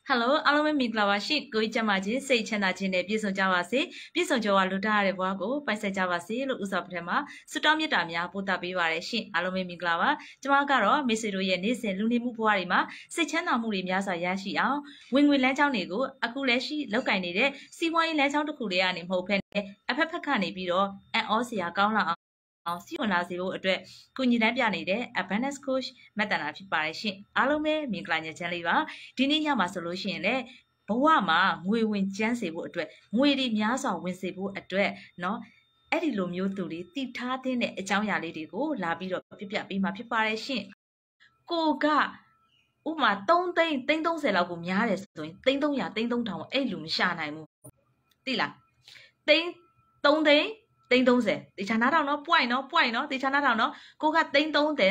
Hello အားလုံးပဲမင်္ဂလာပါရှင်ကိုကြီးကျမကြီးစိတ်ချမ်းသာခြင်းနဲ့ပြည့်စုံကြပါစေပြည့်စုံကြွားလူထားရတဲ့ဘဝကိုပိုင်ဆိုင်ကြပါစေလို့ဥစွာပထမဆုတောင်းမေတ္တာများပို့သပေးပါရရှင်အားလုံးပဲမင်္ဂလာပါကျမကတော့မိတ်ဆွေတို့ရဲ့နေ့စဉ်လူနေမှုဘဝတွေမှာစိတ်ချမ်းသာမှုတွေများစွာရရှိအောင်ဝင်ငွေလမ်းကြောင်းတွေကိုအခုလက်ရှိလောက်ကင်နေတဲ့စီးပွားရေးလမ်းကြောင်းတစ်ခုတည်းကနေမဟုတ်ဘဲနဲ့အဖက်ဖက်ကနေပြီးတော့အန်အောစရာကောင်းလာအောင်စီဝင်လာစေဖို့အတွက်ကိုညီတန်းပြနေတဲ့ Abundance Coach မက်တနာဖြစ်ပါတယ်ရှင်အားလုံးပဲမင်္ဂလာညချမ်းလေးပါဒီနေ့ညမှာဆိုလို့ရှိရင်လည်းဘဝမှာငွေဝင်ကျန်းစေဖို့အတွက်ငွေတွေများစွာဝင်စေဖို့အတွက်เนาะအဲ့ဒီလိုမျိုးသူတွေတည်ထားတဲ့အကြောင်းအရာလေးတွေကိုလာပြီးတော့ပြပြပေးမှာဖြစ်ပါတယ်ရှင်ကိုကဥမာ3သိန်း30လောက်ကိုများတယ်ဆိုရင်300 3000အဲ့လူမရှာနိုင်ဘူးသိလား3သိန်း30တေချာနာထောင်နော် point နော်တေချာနာထောင်နော်ကိုက330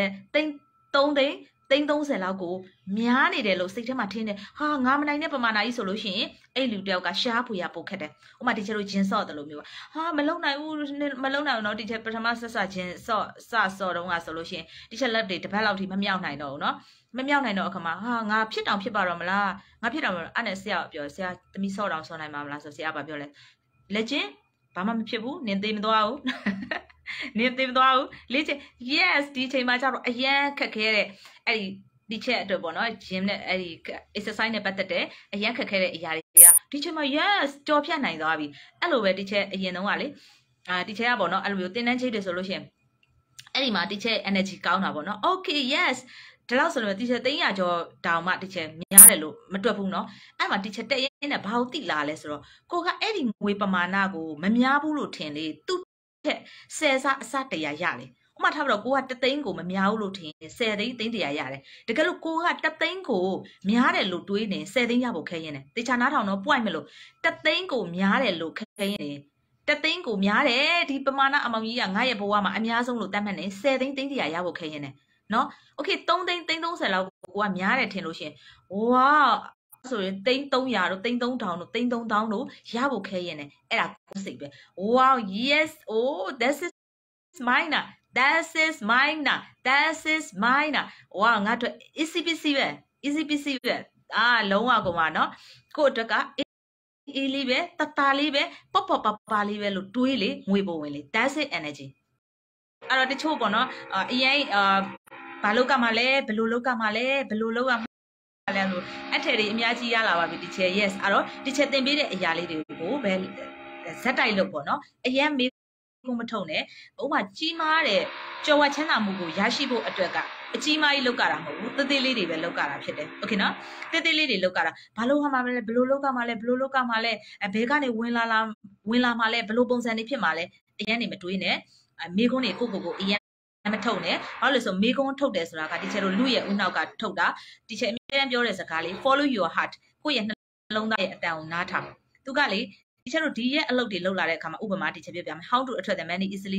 လောက်ကိုများနေတယ်လို့စိတ်ထဲမှာထင်တယ်ဟာငါမနိုင်တဲ့ပမာဏကြီးဆိုလို့ရှိရင်အဲ့လူတယောက်ကရှားဖွေရပုတ်ခတ်တယ်ဥမာတီချာတို့ဂျင်းဆော့တယ်လို့မျိုးဟာမလုံနိုင်ဘူးနော်တီချာပထမဆက်ဂျင်းဆော့ဆော့တော့ကဆိုလို့ရှိရင်တီချာလက်တွေတစ်ပတ်လောက်ထိမမြောက်နိုင်တော့ဘူးနော်မမြောက်နိုင်တော့အခါမှာဟာငါဖြစ်တောင်ဖြစ်ပါတော့မလားငါဖြစ်တောင်အဲ့နဲ့ဆရာပြောဆရာသမီးဆော့တောင်ဆော့နိုင်မှာမလားဆိုဆရာကပြောလဲလက်ချင်းဘာမှမဖြစ်ဘူးနင်သေးမသွားဘူးနင်သေးမသွားဘူးလေ့ကျင့် yes ဒီချိန်မှာကျတော့အရန်ခက်ခဲတဲ့အဲ့ဒီချက်အတွက်ပေါ့နော် gym နဲ့အဲ့ဒီ exercise နဲ့ပတ်သက်တဲ့အရန်ခက်ခဲတဲ့အရာတွေကဒီချိန်မှာ yes ကြော်ဖြတ်နိုင်သွားပြီအဲ့လိုပဲဒီချက်အရင်တုန်းကလေဒီချက်ကပေါ့နော်အဲ့လိုမျိုးတင်းတန်းချိတ်တယ်ဆိုလို့ရှိရင်အဲ့ဒီမှာဒီချက် energy ကောင်းတာပေါ့နော် okay yes ဒီလောက်ဆိုလို့တီချာ300ကျော်တောင်မှတီချာများတယ်လို့မတွက်ဘူးเนาะအဲ့မှာတီချာတက်ရင်းနဲ့ဘာလို့တိလာလဲဆိုတော့ကိုကအဲ့ဒီငွေပမာဏကိုမများဘူးလို့ထင်လေသူ့ထက်10ဆအစတရာရလေဥမာထားပြီးတော့ကိုက3သိန်းကိုမများဘူးလို့ထင်10သိန်း300ရတယ်တကယ်လို့ကိုက3သိန်းကိုများတယ်လို့တွေးနေ10သိန်းရဖို့ခဲရင်တယ်တေချာနားထောင်တော့ point မလို့3သိန်းကိုများတယ်လို့ခဲရင်တယ်3သိန်းကိုများတယ်ဒီပမာဏအမောင်ကြီးကငါရဲ့ဘဝမှာအများဆုံးလို့တတ်မှတ်နေ10သိန်း300ရဖို့ခဲရင်တယ်နော်โอเค3သိန်း30လောက်ကိုကများတယ်ထင်လို့ရှင်ဝါဆိုရင်300တို့3000တို့3000တို့ရဖို့ခဲရင်တယ်အဲ့ဒါကိုစိတ်ပဲ wow yes oh this is mine that is mine ဝါငါတို့ easy peasy ပဲလုံးဝကုန်ပါနော်ကို့အတွက်ကအေးလေးပဲတတလေးပဲပေါ့ပေါ့ပါလေးပဲလို့တွေးလေငွေပုံဝင်လေ that's it energy အဲ့တော့တချို့ပေါ့နော်အရင်ဘာလောက်ကမှလဲဘယ်လိုလောက်ကမှလဲဘယ်လိုလောက်ရမှလဲလို့အထည်တွေအများကြီးရလာပါပြီဒီချက် yes အဲ့တော့ဒီချက်သင်ပေးတဲ့အရာလေးတွေကိုပဲဇက်တိုက်လို့ပေါ့နော်အရင်မေးခွန်းမထုံနဲ့ဥပမာကြီးမားတဲ့ကြော်ဝါချမ်းသာမှုကိုရရှိဖို့အတွက်ကအကြီးမားကြီးလောက်ကတာမဟုတ်ဘူးသေးသေးလေးတွေပဲလောက်ကတာဖြစ်တယ်โอเคနော်သေးသေးလေးတွေလောက်ကတာဘာလို့ဟာမှလဲဘယ်လိုလောက်ကမှလဲဘယ်လိုလောက်ကမှလဲဘဲကနေဝင်လာမှလဲဘယ်လိုပုံစံတွေဖြစ်မှလဲအရင်နေမတွေးနဲ့မေးခွန်းတွေကိုအရင်မထုတ်နဲ့ဘာလို့လဲဆိုမေးခွန်းထုတ်တယ်ဆိုတာကတီချာတို့လူရဲ့ဦးနောက်ကထုတ်တာတီချာအမြဲတမ်းပြောတဲ့စကားလေး follow your heart ကိုယ့်ရဲ့နှလုံးသားရဲ့အတန်ကိုနားထောင်သူကလေတီချာတို့ဒီရဲ့အလုပ်တွေလုပ်လာတဲ့အခါမှာဥပမာတီချာပြပြမယ် how to attract the money easily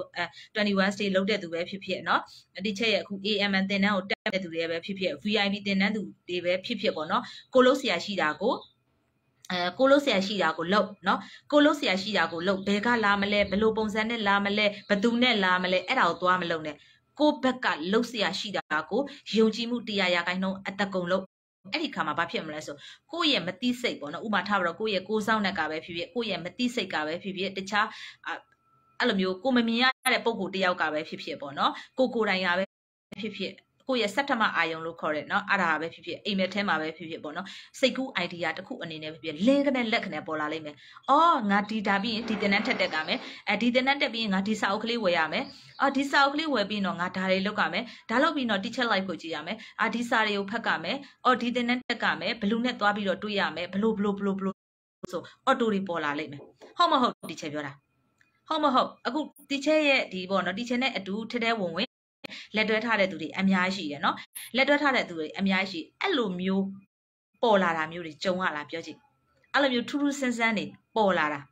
21 stage လုပ်တဲ့သူပဲဖြစ်ဖြစ်เนาะတီချာရဲ့အခု AMN သင်တန်းကိုတက်တဲ့သူတွေပဲဖြစ်ဖြစ် VIP သင်တန်းသူတွေပဲဖြစ်ဖြစ်ပေါ့เนาะကိုလို့ဆရာရှိတာကိုကိုလို့ဆရာရှိတာကိုလုပ်เนาะကိုလို့ဆရာရှိတာကိုလုပ်ဘယ်ကလာမလဲဘယ်လိုပုံစံနဲ့လာမလဲဘသူနဲ့လာမလဲအဲ့ဒါကိုသွားမလုပ်နဲ့ကိုဘက်ကလှုပ်ဆရာရှိတာကိုယုံကြည်မှု100%အတကုံလို့အဲ့ဒီခါမှာဘာဖြစ်မလဲဆိုကိုယ့်ရဲ့မတိစိတ်ပေါ့နော်ဥပမာထားပြီးတော့ကိုယ့်ရဲ့ကိုယ်ဆောင်တဲ့ကပဲဖြစ်ဖြစ်ကိုယ့်ရဲ့မတိစိတ်ကပဲဖြစ်ဖြစ်တခြားအဲ့လိုမျိုးကိုမမြင်ရတဲ့ပုံကိုတယောက်ကပဲဖြစ်ဖြစ်ပေါ့နော်ကိုတိုင်ကပဲဖြစ်ဖြစ်ကိုယ့်ရဲ့စက်ထမအာယုံလို့ခေါ်တယ်เนาะအဲ့ဒါပဲဖြစ်ဖြစ်အိမ်မက်ထဲမှာပဲဖြစ်ဖြစ်ပေါ့နော်စိတ်ကူး idea တစ်ခုအနေနဲ့ပဲဖြစ်ဖြစ်လင်းကနေလက်ကနေပေါ်လာလိမ့်မယ်အော်ငါဒီတာပြီးရင်ဒီတင်တန်းထက်တက်ကမယ်ဒီတင်တန်းတက်ပြီးရင်ငါဒီစာအုပ်ကလေးဝယ်ရမယ်ဒီစာအုပ်ကလေးဝယ်ပြီးတော့ငါဒါတွေလုပ်ရမယ်ဒါလုပ်ပြီးတော့ teacher live ကိုကြည့်ရမယ်ဒီစာတွေကိုဖတ်ရမယ်ဒီတင်တန်းတက်ကမယ်ဘလူးနဲ့သွားပြီးတော့တွေးရမယ်ဘလို့ဆိုအော်တိုတွေပေါ်လာလိမ့်မယ်ဟုတ်မဟုတ် teacher ပြောတာဟုတ်မဟုတ်အခု teacher ရဲ့ဒီပေါ့နော် teacher နဲ့အတူထဲဝင်လက်တွဲထားတဲ့သူတွေအများကြီးရှိရယ်နော်လက်တွဲထားတဲ့သူတွေအများကြီးအဲ့လိုမျိုးပေါ်လာတာမျိုးတွေကြုံရလားပြောကြည့်အဲ့လိုမျိုးထူးထူးဆန်းဆန်းတွေပေါ်လာတာ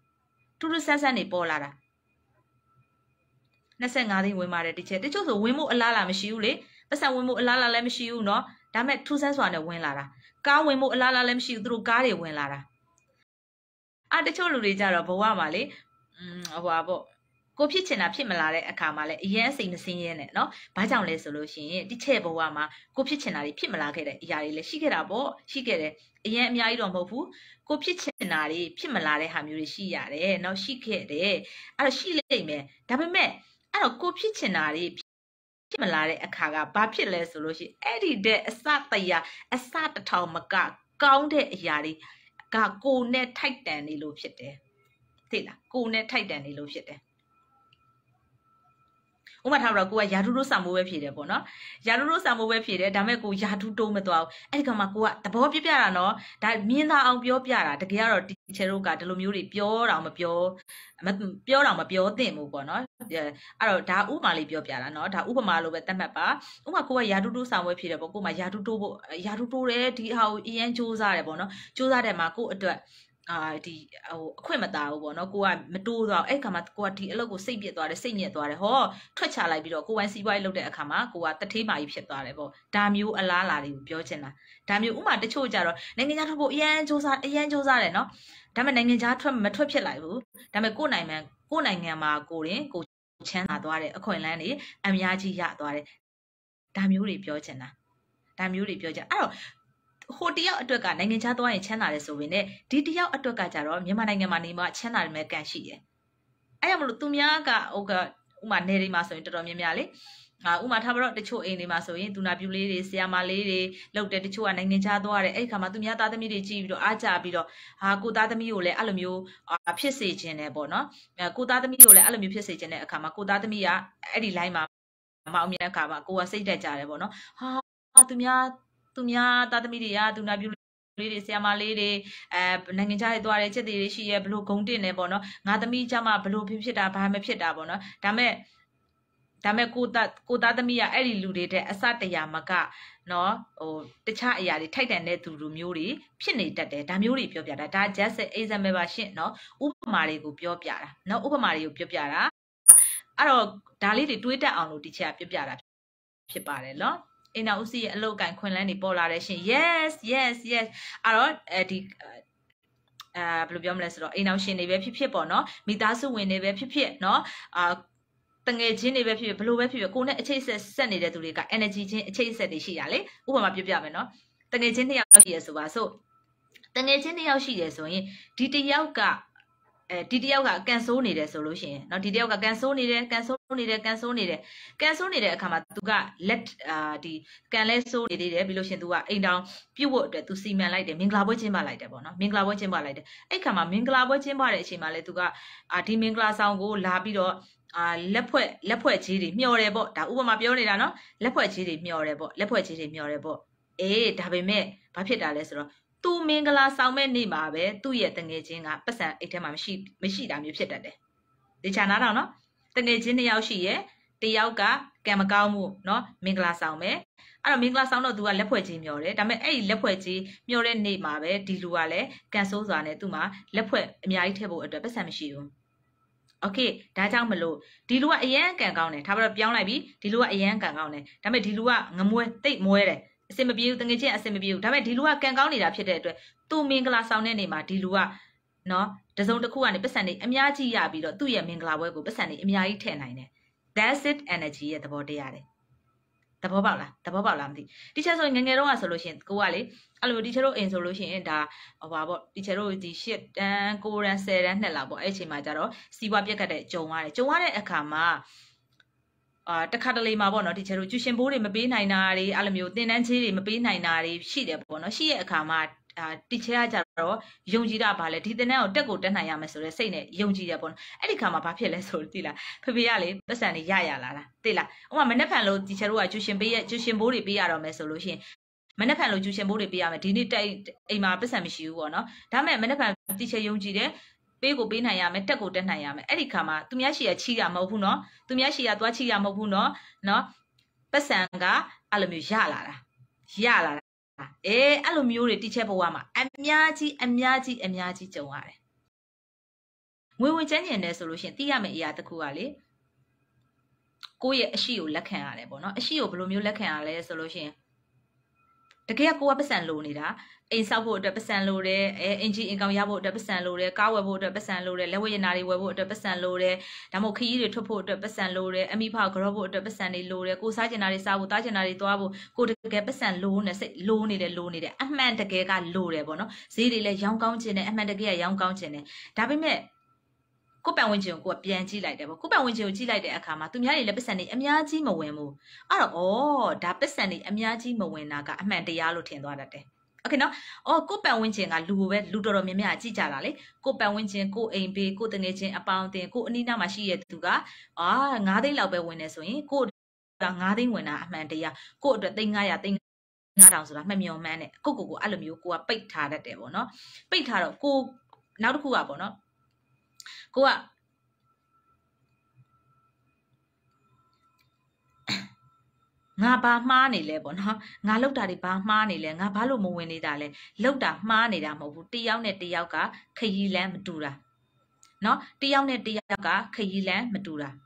25သိန်းဝင်ပါတယ်တချို့ဆိုဝင်မှုအလားလာမရှိဘူးလေပတ်စံဝင်မှုအလားလာလည်းမရှိဘူးเนาะဒါမဲ့ထူးဆန်းစွာနဲ့ဝင်လာတာကားဝင်မှုအလားလာလည်းမရှိဘူးသူတို့ကားတွေဝင်လာတာတချို့လူတွေကြတော့ဘဝမှာလေဟိုပါပေါ့ကိုဖြစ်ချင်တာဖြစ်မလာတဲ့အခါမှာလည်းအရင်စိတ်မစင်းရဲနဲ့နော်ဘာကြောင့်လဲဆိုလို့ရှိရင်ဒီချက်ဘဝမှာကိုဖြစ်ချင်တာတွေဖြစ်မလာခဲ့တဲ့အရာတွေလည်းရှိခဲ့တာပေါ့ရှိခဲ့တယ်အရင်အများကြီးတော့မဟုတ်ဘူးကိုဖြစ်ချင်တာတွေဖြစ်မလာတဲ့ဟာမျိုးတွေရှိရတယ်နော်ရှိခဲ့တယ်အဲ့တော့ရှိလိမ့်မယ်ဒါပေမဲ့အဲ့တော့ကိုဖြစ်ချင်တာတွေဖြစ်မလာတဲ့အခါကဘာဖြစ်လဲဆိုလို့ရှိရင်အဲ့ဒီတဲ့အစတရားအစတစ်ထောင်မကကောင်းတဲ့အရာတွေကကိုနဲ့ထိုက်တန်နေလို့ဖြစ်တယ်သိလားကိုနဲ့ထိုက်တန်နေလို့ဖြစ်တယ်ဥပမာထားတော့ကိုကယာထုတို့စာမိုးပဲဖြေတယ်ပေါ့နော်ယာထုတို့စာမိုးပဲဖြေတယ်ဒါမဲ့ကိုယာထုတိုးမသွားဘူးအဲ့ဒီကမှကိုကသဘောပြပြတာနော်ဒါမြင်သာအောင်ပြောပြတာတကယ်ကတော့တီချယ်တို့ကဒီလိုမျိုးတွေပြောတော့မပြောတော့မပြောသင့်ဘူးပေါ့နော်အဲ့တော့ဒါဥပမာလေးပြောပြတာနော်ဒါဥပမာလိုပဲသတ်မှတ်ပါဥပမာကိုကယာထုတိုးစာမိုးဖြေတယ်ပေါ့ကိုမှယာထုတိုးဖို့ယာထုတိုးတယ်ဒီဟာကိုအရင်စူးစမ်းတယ်ပေါ့နော်စူးစမ်းတယ်မှာကိုအတွက်ဒီအခွင့်မသာဘူးပေါ့နော်ကိုကမတိုးတော့အဲ့ခါမှာကိုကဒီအလုပ်ကိုစိတ်ပြစ်သွားတယ်စိတ်ညစ်သွားတယ်ဟောထွက်ချလိုက်ပြီးတော့ကိုဝိုင်းစီးပွားရေးလုပ်တဲ့အခါမှာကိုကတထေးမာကြီးဖြစ်သွားတယ်ပေါ့ဒါမျိုးအလားလာတွေကိုပြောချင်တာဒါမျိုးဥမာတချို့ကြတော့နိုင်ငံခြားထွက်ဖို့အရန်စူးစမ်းတယ်နော်ဒါပေမဲ့နိုင်ငံခြားမထွက်ဖြစ်လိုက်ဘူးဒါပေမဲ့ကိုယ်နိုင်ငံမှာကိုရင်ကိုချမ်းသာသွားတယ်အခွင့်အလမ်းတွေအများကြီးရသွားတယ်ဒါမျိုးတွေပြောချင်တာအဲ့တော့ဟိုတယောက်အတွက်ကနိုင်ငံခြားသွားရင်ချမ်းသာတယ်ဆိုရင်ဒီတယောက်အတွက်ကကြတော့မြန်မာနိုင်ငံမှာနေမှာချမ်းသာတယ်မဲ့ကန်ရှိတယ်။အဲ့ရမလို့သူများကဥမာနေတွေမှာဆိုရင်တော်တော်များများလေဥမာထားပါတော့တချို့အိမ်တွေမှာဆိုရင်သူနာပြူလေးတွေဆရာမလေးတွေလောက်တယ်တချို့ကနိုင်ငံခြားသွားတယ်အဲ့ဒီခါမှာသူများသားသမီးတွေကြည့်ပြီးတော့အားကြပြီးတော့ကိုသားသမီးကိုလည်းအဲ့လိုမျိုးဖြစ်စေခြင်းတယ်ပေါ့နော်ကိုသားသမီးကိုလည်းအဲ့လိုမျိုးဖြစ်စေခြင်းတဲ့အခါမှာကိုသားသမီးကအဲ့ဒီ line မှာမအောင်မြင်တဲ့အခါမှာကိုကစိတ်တက်ကြတယ်ပေါ့နော်သူများသားသမီးတွေကသူနာပြူလေးတွေဆရာမလေးတွေနိုင်ငံခြားရေးသွားတယ်ချက်တွေရှိရဲ့ဘလို့ဂုံတင်နေပေါ့နော်ငါသမီးကြမှာဘလို့ဖြစ်တာဘာမှဖြစ်တာပေါ့နော်ဒါမဲ့ကိုသားသမီးကအဲ့ဒီလူတွေတဲ့အစတရားမကနော်တခြားအရာတွေထိုက်တန်တဲ့သူလူမျိုးတွေဖြစ်နေတတ်တယ်ဒါမျိုးတွေပြောပြတာဒါ just example ပါရှင့်နော်ဥပမာတွေကိုပြောပြတာနော်ဥပမာတွေကိုပြောပြတာအဲ့တော့ဒါလေးတွေတွေးတတ်အောင်လို့ဒီချက်ကပြောပြတာဖြစ်ပါတယ်နော်အိမ်နောက်ဦးစီးရဲ့အလုပ်ကိုင်ခွင့်လန်းတွေပေါ်လာတယ်ရှင် yes အဲ့တော့ဒီဘယ်လိုပြောမလဲဆိုတော့အိမ်နောက်ရှင်တွေပဲဖြစ်ပေါ့နော်မိသားစုဝင်တွေပဲဖြစ်နော်တငယ်ချင်းတွေပဲဖြစ်ဘလို့ပဲဖြစ်ကိုနဲ့အချိတ်ဆက်နေတဲ့သူတွေက energy ချင်းအချိတ်ဆက်တွေရှိရလေဥပမာပြပြမယ်နော်တငယ်ချင်း2ယောက်ရှိရဆိုပါစို့တငယ်ချင်း2ယောက်ရှိရဆိုရင်ဒီတယောက်ကကန်ဆိုးနေတယ်ဆိုလို့ရှိရင်เนาะဒီတယောက်ကကန်ဆိုးနေတယ်အခါမှာသူကလက်ဒီကန်လဲဆိုးနေသေးတယ်ပြီးလို့ရှိရင်သူကအိမ်တောင်ပြုတ်ဖို့အတွက်သူစီမံလိုက်တယ်မင်္ဂလာပွဲကျင်းပလိုက်တယ်ပေါ့နော်မင်္ဂလာပွဲကျင်းပလိုက်တယ်အဲ့ခါမှာမင်္ဂလာပွဲကျင်းပတဲ့အချိန်မှာလဲသူကဒီမင်္ဂလာဆောင်ကိုလာပြီးတော့လက်ဖွဲ့ကြီးတွေမျှော်တယ်ပေါ့ဒါဥပမာပြောနေတာနော်လက်ဖွဲ့ကြီးတွေမျှော်တယ်ပေါ့အေးဒါပေမဲ့ဘာဖြစ်တာလဲဆိုတော့သူမင်္ဂလာဆောင်မဲ့နေ့မှာပဲသူ့ရဲ့တငယ်ချင်းကပတ်စံအိတ်ထဲမှာမရှိတာမျိုးဖြစ်တတ်တယ်ဒီချာနာတော့နော်တငယ်ချင်း2ယောက်ရှိရဲ့တယောက်ကကံမကောင်းမှုနော်မင်္ဂလာဆောင်မယ်အဲ့တော့မင်္ဂလာဆောင်တော့သူကလက်ဖွဲ့ကြီးမျှော်တယ်ဒါပေမဲ့အဲ့ဒီလက်ဖွဲ့ကြီးမျှော်တဲ့နေ့မှာပဲဒီလူကလည်းကန်ဆိုးစွာနဲ့သူ့မှာလက်ဖွဲ့အများကြီးထည့်ဖို့အတွက်ပတ်စံမရှိဘူးโอเคဒါကြောင့်မလို့ဒီလူကအရန်ကန်ကောင်းတယ်ဒါပေမဲ့ပြောင်းလိုက်ပြီဒီလူကအရန်ကန်ကောင်းတယ်ဒါပေမဲ့ဒီလူကငမွဲတိတ်မွဲတယ်အစင်မပြေဘူးတငယ်ချင်းအစင်မပြေဘူးဒါပေမဲ့ဒီလူကကန်ကောင်းနေတာဖြစ်တဲ့အတွက်သူ့မင်္ဂလာဆောင်တဲ့နေ့မှာဒီလူကနော်တစုံတစ်ခုကနေပတ်စံနေအများကြီးရပြီးတော့သူ့ရဲ့မင်္ဂလာပွဲကိုပတ်စံနေအများကြီးထည့်နိုင်တယ် that's it energy ရဲ့သဘောတရားတယ်သဘောပေါက်လားမသိတီချာဆိုငငယ်တော့ဆိုလို့ရှိရင်ကိုကလေအဲ့လိုတီချာတို့အိမ်ဆိုလို့ရှိရင်ဒါဟောပါပေါ့တီချာတို့ဒီ8တန်း9တန်း10တန်း2လောက်ပေါ့အဲ့အချိန်မှာကျတော့စီးပွားပြက်ခတ်တဲ့ကြုံရတဲ့အခါမှာတခါတလေမှာပေါ့နော်တီချာတို့ကျူရှင်ဘိုးတွေမပေးနိုင်တာတွေအဲ့လိုမျိုးသင်တန်းကြီးတွေမပေးနိုင်တာတွေရှိတယ်ပေါ့နော်ရှိရဲ့အခါမှာတီချာကကြတော့ယုံကြည်တာဗာလဲဒီသင်တန်းကိုတက်နိုင်ရမယ်ဆိုတဲ့စိတ်နဲ့ယုံကြည်တယ်ပေါ့နော်အဲ့ဒီခါမှာဘာဖြစ်လဲဆိုသိလားဖေဖေကလေပတ်စံတွေရလာတာသိလားဥပမာမနေ့ဖန်လို့တီချာတို့ကကျူရှင်ဘိုးတွေပေးရတော့မယ်ဆိုလို့ရှိရင်မနေ့ဖန်လို့ကျူရှင်ဘိုးတွေပေးရမယ်ဒီနေ့တက်အိမ်မှာပတ်စံမရှိဘူးပေါ့နော်ဒါမဲ့မနေ့ဖန်တီချာယုံကြည်တယ်ပေးနိုင်ရမယ်တက်နိုင်ရမယ်အဲ့ဒီခါမှာသူများရှိရချီးရမဟုတ်ဘူးနော်သူများရှိရသွားချီးရမဟုတ်ဘူးနော်ပတ်စံကအဲ့လိုမျိုးရလာတာအဲ့လိုမျိုးတွေတီချက်ဘဝမှာအများကြီးကြုံရတယ်ငွေဝင်ချမ်းကျင်တယ်ဆိုလို့ရှိရင်သိရမယ့်အရာတစ်ခုကလေကိုယ့်ရဲ့အရှိကိုလက်ခံရတယ်ပေါ့နော်အရှိကိုဘယ်လိုမျိုးလက်ခံရလဲဆိုလို့ရှိရင်တကယ်ကိုကပတ်စံလိုနေတာအိမ်ဆောက်ဖို့အတွက်ပတ်စံလိုတယ်အင်ဂျင်အင်ကောင်ရဖို့အတွက်ပတ်စံလိုတယ်ကားဝယ်ဖို့အတွက်ပတ်စံလိုတယ်လက်ဝဲရနာတွေဝယ်ဖို့အတွက်ပတ်စံလိုတယ်ဒါမှမဟုတ်ခရီးတွေထွက်ဖို့အတွက်ပတ်စံလိုတယ်အမိဖောက်ကြောဖို့အတွက်ပတ်စံတွေလိုတယ်ကိုစားကျင်တာတွေစားဖို့တားကျင်တာတွေသွားဖို့ကိုတကယ်ပတ်စံလိုနေစိတ်လိုနေတယ်အမှန်တကယ်ကလိုတယ်ပေါ့နော်ဈေးတွေလည်းရောင်းကောင်းခြင်းနဲ့အမှန်တကယ်ကရောင်းကောင်းခြင်းနဲ့ဒါပေမဲ့ကိုပတ်ဝန်းကျင်ကိုပြန်ကြည့်လိုက်တယ်ပေါ့ကိုပတ်ဝန်းကျင်ကိုကြည့်လိုက်တဲ့အခါမှာသူများတွေလည်းပတ်စံတွေအများကြီးမဝင်ဘူးအဲ့တော့ဒါပတ်စံတွေအများကြီးမဝင်တာကအမှန်တရားလို့ထင်သွားတတ်တယ်โอเคနော်ကိုပတ်ဝန်းကျင်ကလူကိုပဲလူတော်တော်များများကြည့်ကြတာလေကိုပတ်ဝန်းကျင်ကိုအိမ်ဘေးကိုတငယ်ချင်းအပေါင်းအသင်းကိုအနီးနားမှာရှိတဲ့သူက9သိန်းလောက်ပဲဝင်နေဆိုရင်ကို9သိန်းဝင်တာအမှန်တရားကိုအတွက်3,500 3,500ဆိုတာမှတ်မြော်မှန်းနဲ့ကိုအဲ့လိုမျိုးကိုကပိတ်ထားတတ်တယ်ပေါ့နော်ပိတ်ထားတော့ကိုနောက်တစ်ခုကပေါ့နော်ကိုကငါဘာမှားနေလဲပေါ့နော်ငါလောက်တာတွေဘာမှားနေလဲငါဘာလို့မဝင်နေတာလဲလောက်တာမှားနေတာမဟုတ်ဘူးတယောက်နဲ့တယောက်ကခရီးလမ်းမတူတာနော်တယောက်နဲ့တယောက်ကခရီးလမ်းမတူတာ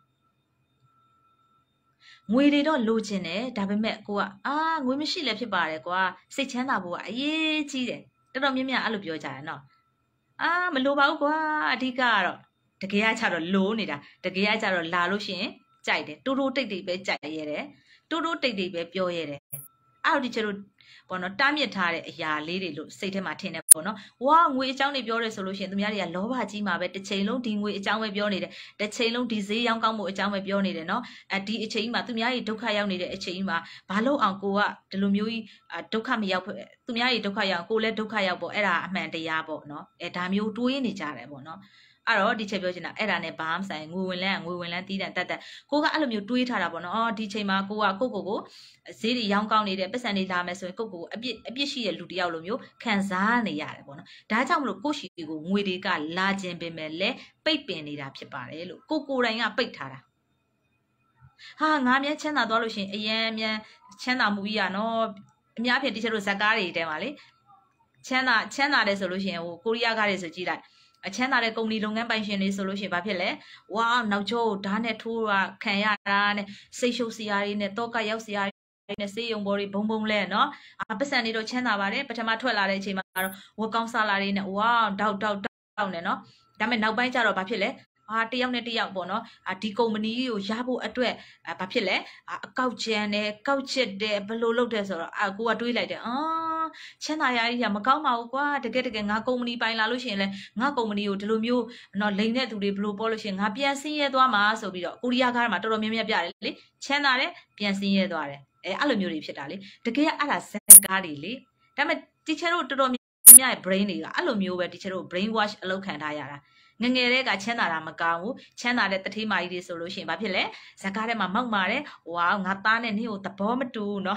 ငွေတွေတော့လိုချင်တယ်ဒါပေမဲ့ကိုကငွေမရှိလဲဖြစ်ပါတယ်ကွာစိတ်ချမ်းသာဖို့ကအရေးကြီးတယ်တော်တော်များများအဲ့လိုပြောကြတယ်နော်မလိုပါဘူးကွာအဓိကကတော့တကယ်ကကြတော့လိုနေတာတကယ်ကကြတော့လာလို့ရှိရင်ကြိုက်တယ်တိုးတိုးတိတ်တိတ်ပဲကြိုက်ရတယ်တိုးတိုးတိတ်တိတ်ပဲပြောရတယ်အဲ့တော့ဒီကျတို့ပေါ့နော်တားမြစ်ထားတဲ့အရာလေးတွေလို့စိတ်ထဲမှာထင်တယ်ပေါ့နော်ဝါငွေအကြောင်းတွေပြောရဲဆိုလို့ရှိရင်သူများတွေကလောဘကြီးမှာပဲတစ်ချိန်လုံးဒီငွေအကြောင်းပဲပြောနေတယ်တစ်ချိန်လုံးဒီဈေးရောင်းကောင်းမှုအကြောင်းပဲပြောနေတယ်နော်ဒီအချိန်မှာသူများတွေဒုက္ခရောက်နေတဲ့အချိန်မှာဘာလို့အောင်ကိုကဒီလိုမျိုးကြီးဒုက္ခမရောက်သူများတွေဒုက္ခရောက်ကိုလည်းဒုက္ခရောက်ပေါ့အဲ့ဒါအမှန်တရားပေါ့နော်ဒါမျိုးတွေးနေကြတယ်ပေါ့နော်အဲ့တော့ဒီချက်ပြောချင်တာအဲ့ဒါနဲ့ဘာမှဆိုင်ငွေဝင်လန်းတီးတန်တက်ကိုကအဲ့လိုမျိုးတွေးထားတာပေါ့နော်ဒီချိန်မှာကိုဈေးတွေရောင်းကောင်းနေတဲ့ပတ်စံတွေလာမယ်ဆိုရင်ကိုအပြစ်ရှိတဲ့လူတယောက်လိုမျိုးခံစားနေရတယ်ပေါ့နော်ဒါကြောင့်မလို့ကိုရှိကိုငွေတွေကလာခြင်းပင်မဲ့လဲပိတ်ပင်နေတာဖြစ်ပါတယ်လို့ကိုတိုင်ကပိတ်ထားတာငါမြန်ချမ်းသာသွားလို့ရှိရင်အရန်မြန်ချမ်းသာမှုကြီးရနော်အများဖြင့်တချို့ဇက်ကားတွေတဲမှာလေချမ်းသာတယ်ဆိုလို့ရှိရင်ဟိုကိုရီးယားကားတွေဆိုကြည့်လိုက်အချမ်းသာတဲ့ကုမ္ပဏီလုပ်ငန်းပိုင်ရှင်တွေဆိုလို့ရှိရင်ဘာဖြစ်လဲဝါနောက်ကျောဓာတ်နဲ့ထိုးတာခံရတာနဲ့စိတ်ရှုပ်စရာတွေနဲ့တောကရောက်စရာတွေနဲ့စေးရုံဘော်တွေဘုံလဲနော်ပတ်စံတွေတော့ချမ်းသာပါတယ်ပထမထွက်လာတဲ့အချိန်မှာတော့ဝက်ကောင်းစားလာတွေနဲ့ဝါတောက်နဲ့နော်ဒါပေမဲ့နောက်ပိုင်းကျတော့ဘာဖြစ်လဲတယောက်နဲ့တယောက်ပေါ့နော်ဒီကုမ္ပဏီကိုရဖို့အတွက်ဘာဖြစ်လဲအကောက်ချန်တယ်ကောက်ချစ်တယ်ဘယ်လိုလုပ်တယ်ဆိုတော့ကိုကတွေးလိုက်တယ်ချမ်းသာရကြီးကမကောင်းပါဘူးကွာတကယ်ငါကုမ္ပဏီပိုင်လာလို့ရှိရင်လဲငါကုမ္ပဏီကိုဒီလိုမျိုးနော်လိန်တဲ့သူတွေဘယ်လိုပေါ်လို့ရှိရင်ငါပြန်ဆင်းရဲသွားမှာဆိုပြီးတော့ကိုရီးယားကားမှာတော်တော်များများပြတယ်လေချမ်းသာတယ်ပြန်ဆင်းရဲသွားတယ်အဲ့လိုမျိုးတွေဖြစ်တာလေတကယ်အဲ့ဒါဇက်ကားတွေလေဒါပေမဲ့တီချာတို့တော်တော်များများရဲ့ brain တွေကအဲ့လိုမျိုးပဲတီချာတို့ brain wash အလုပ်ခံထားရတာငငယ်တဲ့ကချမ်းသာတာမကောင်းဘူးချမ်းသာတဲ့တတိမာကြီးတွေဆိုလို့ရှိရင်ဘာဖြစ်လဲဇက်ကားထဲမှာမောက်မာတယ်ဝါငါသားနဲ့နင့်ကိုသဘောမတူเนาะ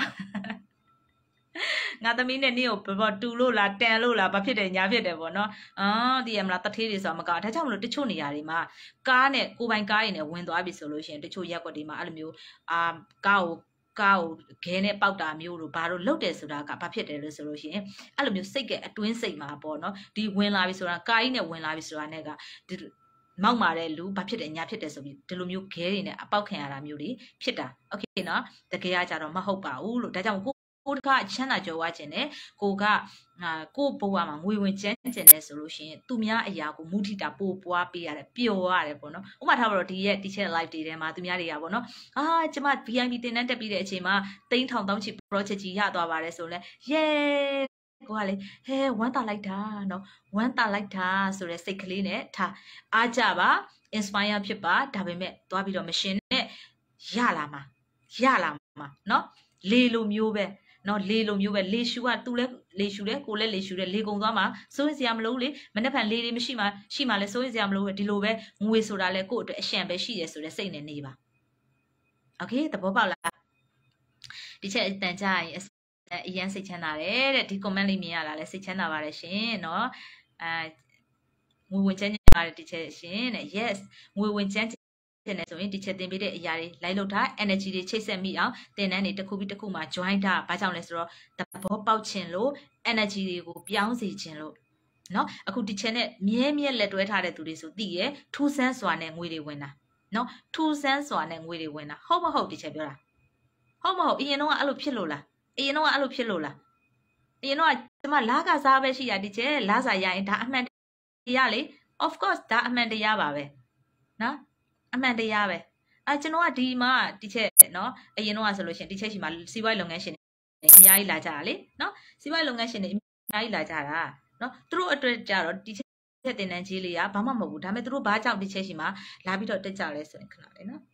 ငါသမီးနဲ့နင့်ကိုဘာတူလို့လားတန်လို့လားဘာဖြစ်တယ်ညာဖြစ်တယ်ပေါ့နော်တည်ရမလားတထေးတွေဆိုတာမကောင်းဒါကြောင့်မလို့တချို့နေရာတွေမှာကားနဲ့ကိုပိုင်ကားတွေနဲ့ဝင်သွားပြီဆိုလို့ရှိရင်တချို့ရက်ွက်တွေမှာအဲ့လိုမျိုးကားကိုခဲနဲ့ပေါက်တာမျိုးတို့ဘာလို့လုတ်တယ်ဆိုတာကဘာဖြစ်တယ်လို့ဆိုလို့ရှိရင်အဲ့လိုမျိုးစိတ်ကအတွင်းစိတ်မှာပေါ့နော်ဒီဝင်လာပြီဆိုတာကားကြီးနဲ့ဝင်လာပြီဆိုတာနဲ့ကဒီမောက်မာတဲ့လူဘာဖြစ်တယ်ညာဖြစ်တယ်ဆိုပြီးဒီလိုမျိုးခဲတွေနဲ့အပေါက်ခံရတာမျိုးတွေဖြစ်တာโอเคနော်တကယ်ကကြတော့မဟုတ်ပါဘူးလို့ဒါကြောင့်ကိုတခါချမ်းသာကြွယ်ဝခြင်းနဲ့ကိုဘဝမှာငွေဝင်ကျန်းကျင်တယ်ဆိုလို့ရှိရင်သူများအရာကိုမူထိတာပို့ပွားပေးရတယ်ပျော်ရတယ်ပေါ့နော်ဥပမာထားပါတော့ဒီရဲ့ teacher live တွေထဲမှာသူများတွေကပေါ့နော်ကျမ VIP တင်တန်းတက်ပြီးတဲ့အချိန်မှာ3000ချီ project ကြီးရသွားပါတယ်ဆိုလဲ yeah ကိုကလေဝမ်းသာလိုက်တာနော်ဝမ်းသာလိုက်တာဆိုတဲ့စိတ်ကလေးနဲ့ထားအားကြပါ inspire ဖြစ်ပါဒါပေမဲ့သွားပြီးတော့ machine နဲ့ရလာမှာနော်လေလိုမျိုးပဲနော်လေလိုမျိုးပဲလေရှူကသူလဲလေရှူတယ်ကိုလည်းလေရှူတယ်လေကုံသွားမှာစိုးရင်စရာမလိုလေမနေ့ကလေတွေမရှိမှလဲစိုးရင်စရာမလိုဒီလိုပဲငွေဆိုတာလဲကို့အတွက်အရှံပဲရှိရဆိုတဲ့စိတ်နဲ့နေပါโอเคသဘောပေါက်လားဒီချက်အတန်ကြရင်အရန်စိတ်ချမ်းသာတယ်တဲ့ဒီ comment လေးမြင်ရတာလဲစိတ်ချမ်းသာပါတယ်ရှင်နော်ငွေဝင်ချမ်းသာပါတယ်ဒီချက်ရှင်တဲ့ yes ငွေဝင်ချမ်းတင်နေဆိုရင်ဒီချက်တင်ပေးတဲ့အရာတွေလိုက်လို့ထား energy တွေချိတ်ဆက်မိအောင်တင်တန်းတွေတစ်ခုပြီးတစ်ခုမှာ join တာဘာကြောင့်လဲဆိုတော့သဘောပေါက်ခြင်းလို့ energy တွေကိုပြောင်းစေခြင်းလို့เนาะအခုဒီချက်နဲ့မြဲလက်တွဲထားတဲ့သူတွေဆိုသိရထူးဆန်းစွာနဲ့ငွေတွေဝင်တာเนาะထူးဆန်းစွာနဲ့ငွေတွေဝင်တာဟုတ်မဟုတ်ဒီချက်ပြောတာဟုတ်မဟုတ်အရင်တော့အဲ့လိုဖြစ်လို့လား you know ကျမလာကစားပဲရှိရဒီချဲလာစာရရင်ဒါအမှန်တရားလေ of course ဒါအမှန်တရားပါပဲနော်အမှန်တရားပဲကျွန်တော်ကဒီမှာဒီချက်နော်အရင်တော့ဆိုလို့ရှိရင်ဒီချက်ရှိမှာစီးပွားရေးလုပ်ငန်းရှင်တွေအများကြီးလာကြတာလေနော်စီးပွားရေးလုပ်ငန်းရှင်တွေအများကြီးလာကြတာနော်သူတို့အတွက်ကြတော့ဒီချက်တင်တန်းကြီးလေးကဘာမှမဟုတ်ဘူးဒါပေမဲ့သူတို့ဘာကြောင့်ဒီချက်ရှိမှာလာပြီးတော့တက်ကြလဲဆိုရင်ခဏလေးနော်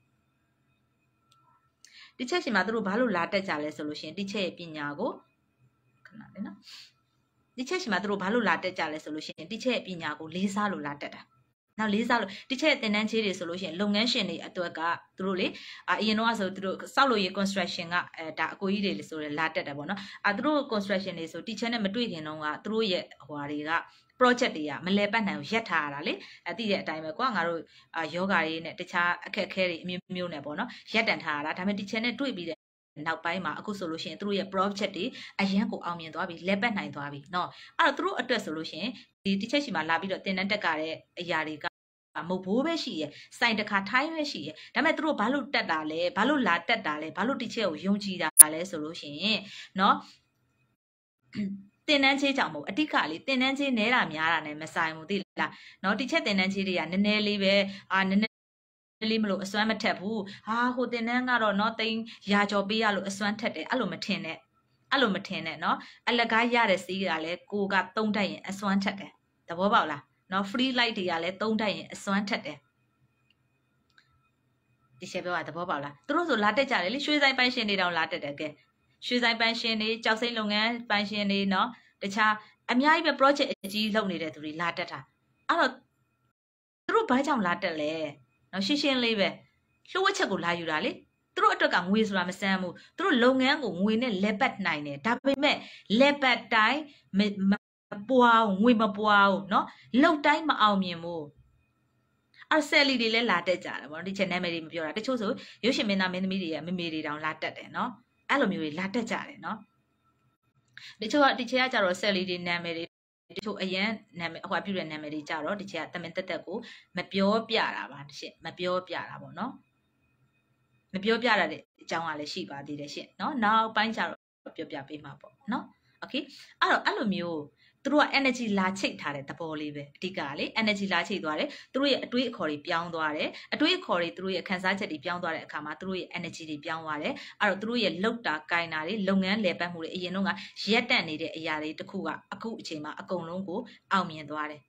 ဒီချက်ရှိမှာသူတို့ဘာလို့လာတက်ကြလဲဆိုလို့ရှိရင်ဒီချက်ရဲ့ပညာကိုခဏလေးနော်ဒီချက်ရှိမှာသူတို့ဘာလို့လာတက်ကြလဲဆိုလို့ရှိရင်ဒီချက်ရဲ့ပညာကိုလေးစားလို့လာတက်တာနောက်လေးစားလို့ဒီချက်တင်တန်းချေးတွေဆိုလို့ရှိရင်လုပ်ငန်းရှင်တွေအတွက်ကသူတို့လေအရင်တော့ဆိုသူတို့စောက်လို့ရေး construction ကဒါအကိုကြီးတွေဆိုရလာတက်တယ်ပေါ့နော်သူတို့ construction တွေဆိုတီချက်နဲ့မတွေ့ခင်တော့ကသူတို့ရဲ့ဟွာတွေက project တွေကမလဲပတ်နိုင်ဘူးရက်ထားရတာလေသိတဲ့အတိုင်းပဲကွာငါတို့ယောဂတွေနဲ့တခြားအခက်အခဲတွေအမျိုးမျိုးနဲ့ပေါ့နော်ရက်တန်ထားရတာဒါပေမဲ့တီချက်နဲ့တွေ့ပြီးတဲ့နောက်ပိုင်းမှာအခုဆိုလို့ရှိရင်သူတို့ရဲ့ project တွေအရန်ကိုအောင်မြင်သွားပြီလဲပတ်နိုင်သွားပြီเนาะအဲ့တော့သူတို့အတွက်ဆိုလို့ရှိရင်ဒီတစ်ချက်ရှိမှလာပြီးတော့တင်တန်းတက်ကြတဲ့အရာတွေကမဟုတ်ဘိုးပဲရှိရယ်စိုင်တခါထိုင်းပဲရှိရယ်ဒါပေမဲ့သူတို့ဘာလို့တက်တာလဲဘာလို့လာတက်တာလဲဘာလို့တစ်ချက်ကိုယုံကြည်တာလဲဆိုလို့ရှိရင်เนาะတင်တန်းချေးကြောင့်မဟုတ်အတိကလေးတင်တန်းချေးနဲတာများတာနဲ့မဆိုင်ဘူးသိလားเนาะတစ်ချက်တင်တန်းချေးတွေကနည်းနည်းလေးပဲနည်းနည်းလေးမလို့အစွမ်းမထက်ဘူးဟိုတင်တန်းကတော့เนาะတိန်ရာကြော်ပေးရလို့အစွမ်းထက်တယ်အဲ့လိုမထင်နဲ့เนาะအလကားရတဲ့စီးကလည်းကိုကသုံးတတ်ရင်အစွမ်းထက်တယ်သဘောပေါက်လားเนาะ free light တွေကလည်းသုံးတတ်ရင်အစွမ်းထက်တယ်ဒီချက်ပြောတာသဘောပေါက်လားသူတို့ဆိုလာတက်ကြတယ်လေရွှေဆိုင်ပိုင်ရှင်တွေတောင်လာတက်တယ်ကဲရွှေဆိုင်ပိုင်ရှင်တွေကြောက်စိမ့်လုပ်ငန်းပိုင်ရှင်တွေเนาะတခြားအများကြီးပဲ project အကြီးလုပ်နေတဲ့သူတွေလာတက်တာအဲ့တော့သူတို့ဘာကြောင့်လာတက်လဲเนาะရှင်းရှင်းလေးပဲလှုပ်ဝက်ချက်ကိုလာယူတာလေသူတို့အတွက်ကငွေဆိုတာမစမ်းဘူးသူတို့လုပ်ငန်းကိုငွေနဲ့လက်ပတ်နိုင်တယ်ဒါပေမဲ့လက်ပတ်တိုင်းမပွားငွေမပွားဘူးเนาะလောက်တိုင်းမအောင်မြင်ဘူးဆယ်လီတွေလည်းလာတက်ကြတယ်ဗောဒီချက်နာမည်တွေမပြောတာတချို့ဆိုရုပ်ရှင်မင်းသားမင်းသမီးတွေရဲ့မမေတွေတောင်လာတက်တယ်เนาะအဲ့လိုမျိုးတွေလာတက်ကြတယ်เนาะတချို့ကဒီချက်ကကြတော့ဆယ်လီတွေနာမည်တွေတချို့အရန်နာမည်ဟိုပြုတဲ့နာမည်တွေကြတော့ဒီချက်ကတမင်တက်တက်ကိုမပြောပြတာပါရှင့်မပြောပြတာဗောเนาะမပြောပြရတဲ့အကြောင်းကလည်းရှိပါသေးတယ်ရှင့်เนาะနောက်ပိုင်းကျတော့ပြောပြပေးမှာပေါ့เนาะโอเคအဲ့လိုမျိုးသူတို့က energy လာချိတ်ထားတဲ့သဘောလေးပဲအဓိကလေ energy လာချိတ်သွားတယ်သူတို့ရဲ့အတွေးအခေါ်တွေပြောင်းသွားတယ်အတွေးအခေါ်တွေသူတို့ရဲ့ခံစားချက်တွေပြောင်းသွားတဲ့အခါမှာသူတို့ရဲ့ energy တွေပြောင်းသွားတယ်အဲ့တော့သူတို့ရဲ့လောက်တာကိုင်တာတွေလုပ်ငန်းလည်ပတ်မှုတွေအရင်တော့ကရက်တန့်နေတဲ့အရာတွေတခုကအခုအချိန်မှာအကုန်လုံးကိုအောင်မြင်သွားတယ်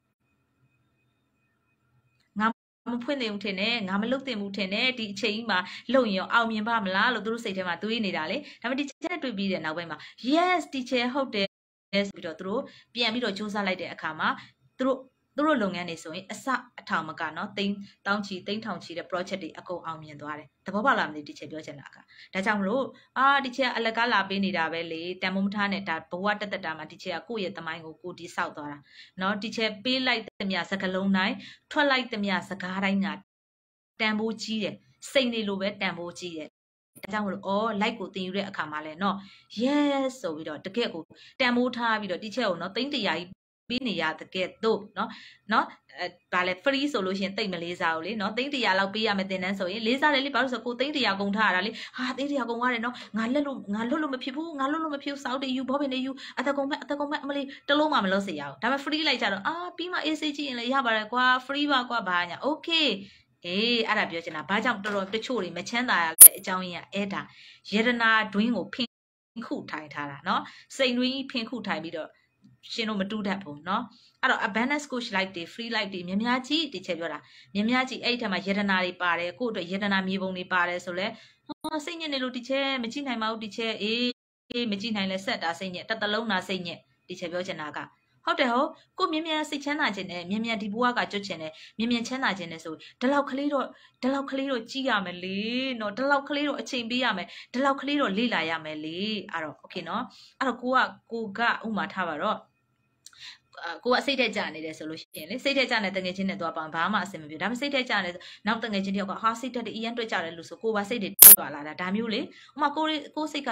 မဖွင့်သေးဘူးထင်တယ်ငါမလုပ်သင့်ဘူးထင်တယ်ဒီအချိန်ကြီးမှာလုပ်ရင်ရောအောင်မြင်ပါမလားလို့သူတို့စိတ်ထဲမှာတွေးနေတာလေဒါပေမဲ့ဒီချက်တွေ့ပြီးတဲ့နောက်ပိုင်းမှာ yes teacher ဟုတ်တယ်ဆိုပြီးတော့သူတို့ပြန်ပြီးတော့စူးစမ်းလိုက်တဲ့အခါမှာသူတို့လုပ်ငန်းတွေဆိုရင်အစအထောင်မကနော်သိန်းတောင်းချီသိန်းထောင်ချီတဲ့ project တွေအကုန်အောင်မြင်သွားတယ်သဘောပေါက်လားမသိဒီချက်ပြောချင်တာကဒါကြောင့်မလို့ဒီချက်အလကားလာပေးနေတာပဲလေတန်မိုးမထားနဲ့ဒါဘဝတက်တက်တာမှာဒီချက်ကကိုယ့်ရဲ့သမိုင်းကိုတိဆောက်သွားတာနော်ဒီချက်ပေးလိုက်သမျှစကလုံးတိုင်းထွက်လိုက်သမျှစကားတိုင်းကတန်ဖိုးကြီးတယ်စိတ်နေလိုပဲတန်ဖိုးကြီးတယ်ဒါကြောင့်မလို့like ကိုတင်ယူတဲ့အခါမှာလဲเนาะ yes ဆိုပြီးတော့တကယ့်ကိုတန်မိုးထားပြီးတော့ဒီချက်ကိုเนาะသိန်း100ကြီးပေးနေရတကယ်တော့เนาะဒါလဲ free ဆိုလို့ရှင်တိတ်မလေးစားဘူးလေเนาะသိန်း100လောက်ပေးရမယ်တင်တန်းဆိုရင်လေးစားတယ်လေဘာလို့ဆိုကိုသိန်း100ကုန်ထားရတာလေသိန်း100ကုန်သွားတယ်เนาะငါလွတ်လို့မဖြစ်ဘူးစောက်တွေယူဘောပင်တွေယူအသက်ကုန်မဲ့အမလေးတလုံးမှမလုပ်စေရအောင်ဒါပေမဲ့ free လိုက်ကြတော့ပြီးမှ AC ကြည့်ရင်လည်းရပါတယ်ကွာ free ပါကွာဘာညာ okayအဲ့ဒါပြောချင်တာဘာကြောင့်တော်တော်တချို့တွေမချမ်းသာရတဲ့အကြောင်းရင်းကအဲ့ဒါယရနာတွင်းကိုဖင်ခုထိုင်ထားတာเนาะစိန်တွင်းဖင်ခုထိုင်ပြီးတော့ရှင်တို့မတူတတ်ဘူးเนาะအဲ့တော့ abundance coach light တွေ free light တွေများများကြီးဒီချက်ပြောတာများများကြီးအဲ့ဒီထက်မှာယရနာတွေပါတယ်ကို့အတွက်ယရနာမြေပုံတွေပါတယ်ဆိုလဲစိတ်ညစ်နေလို့ဒီချက်မကြည့်နိုင်ပါဘူးဒီချက်မကြည့်နိုင်လဲဆက်တာစိတ်ညစ်တစ်လုံးနာစိတ်ညစ်ဒီချက်ပြောချင်တာကဟုတ်တယ်ဟုတ်ကိုမြင်မြန်စိတ်ချမ်းသာခြင်းနဲ့မြင်မြန်ဒီဘဝကကြွခြင်းနဲ့မြင်မြန်ချမ်းသာခြင်းနဲ့ဆိုဒီလောက်ကလေးတော့ကြည့်ရမယ်လေနော်ဒီလောက်ကလေးတော့အချိန်ပေးရမယ်ဒီလောက်ကလေးတော့လေ့လာရမယ်လေအဲ့တော့โอเคနော်အဲ့တော့ကိုကဥမာထားပါတော့ကိုကစိတ်ထက်ကြနေတယ်ဆိုလို့ရှိရင်လေစိတ်ထက်ကြနေတငယ်ချင်းနဲ့သွားပါဘာမှအဆင်မပြေဒါပေမဲ့စိတ်ထက်ကြနေနောက်တငယ်ချင်းတယောက်ကစိတ်ထက်အရင်တွေ့ကြတယ်လို့ဆိုကိုပါစိတ်တွေတွေ့ပါလာတာဒါမျိုးလေဥမာကိုစိတ်က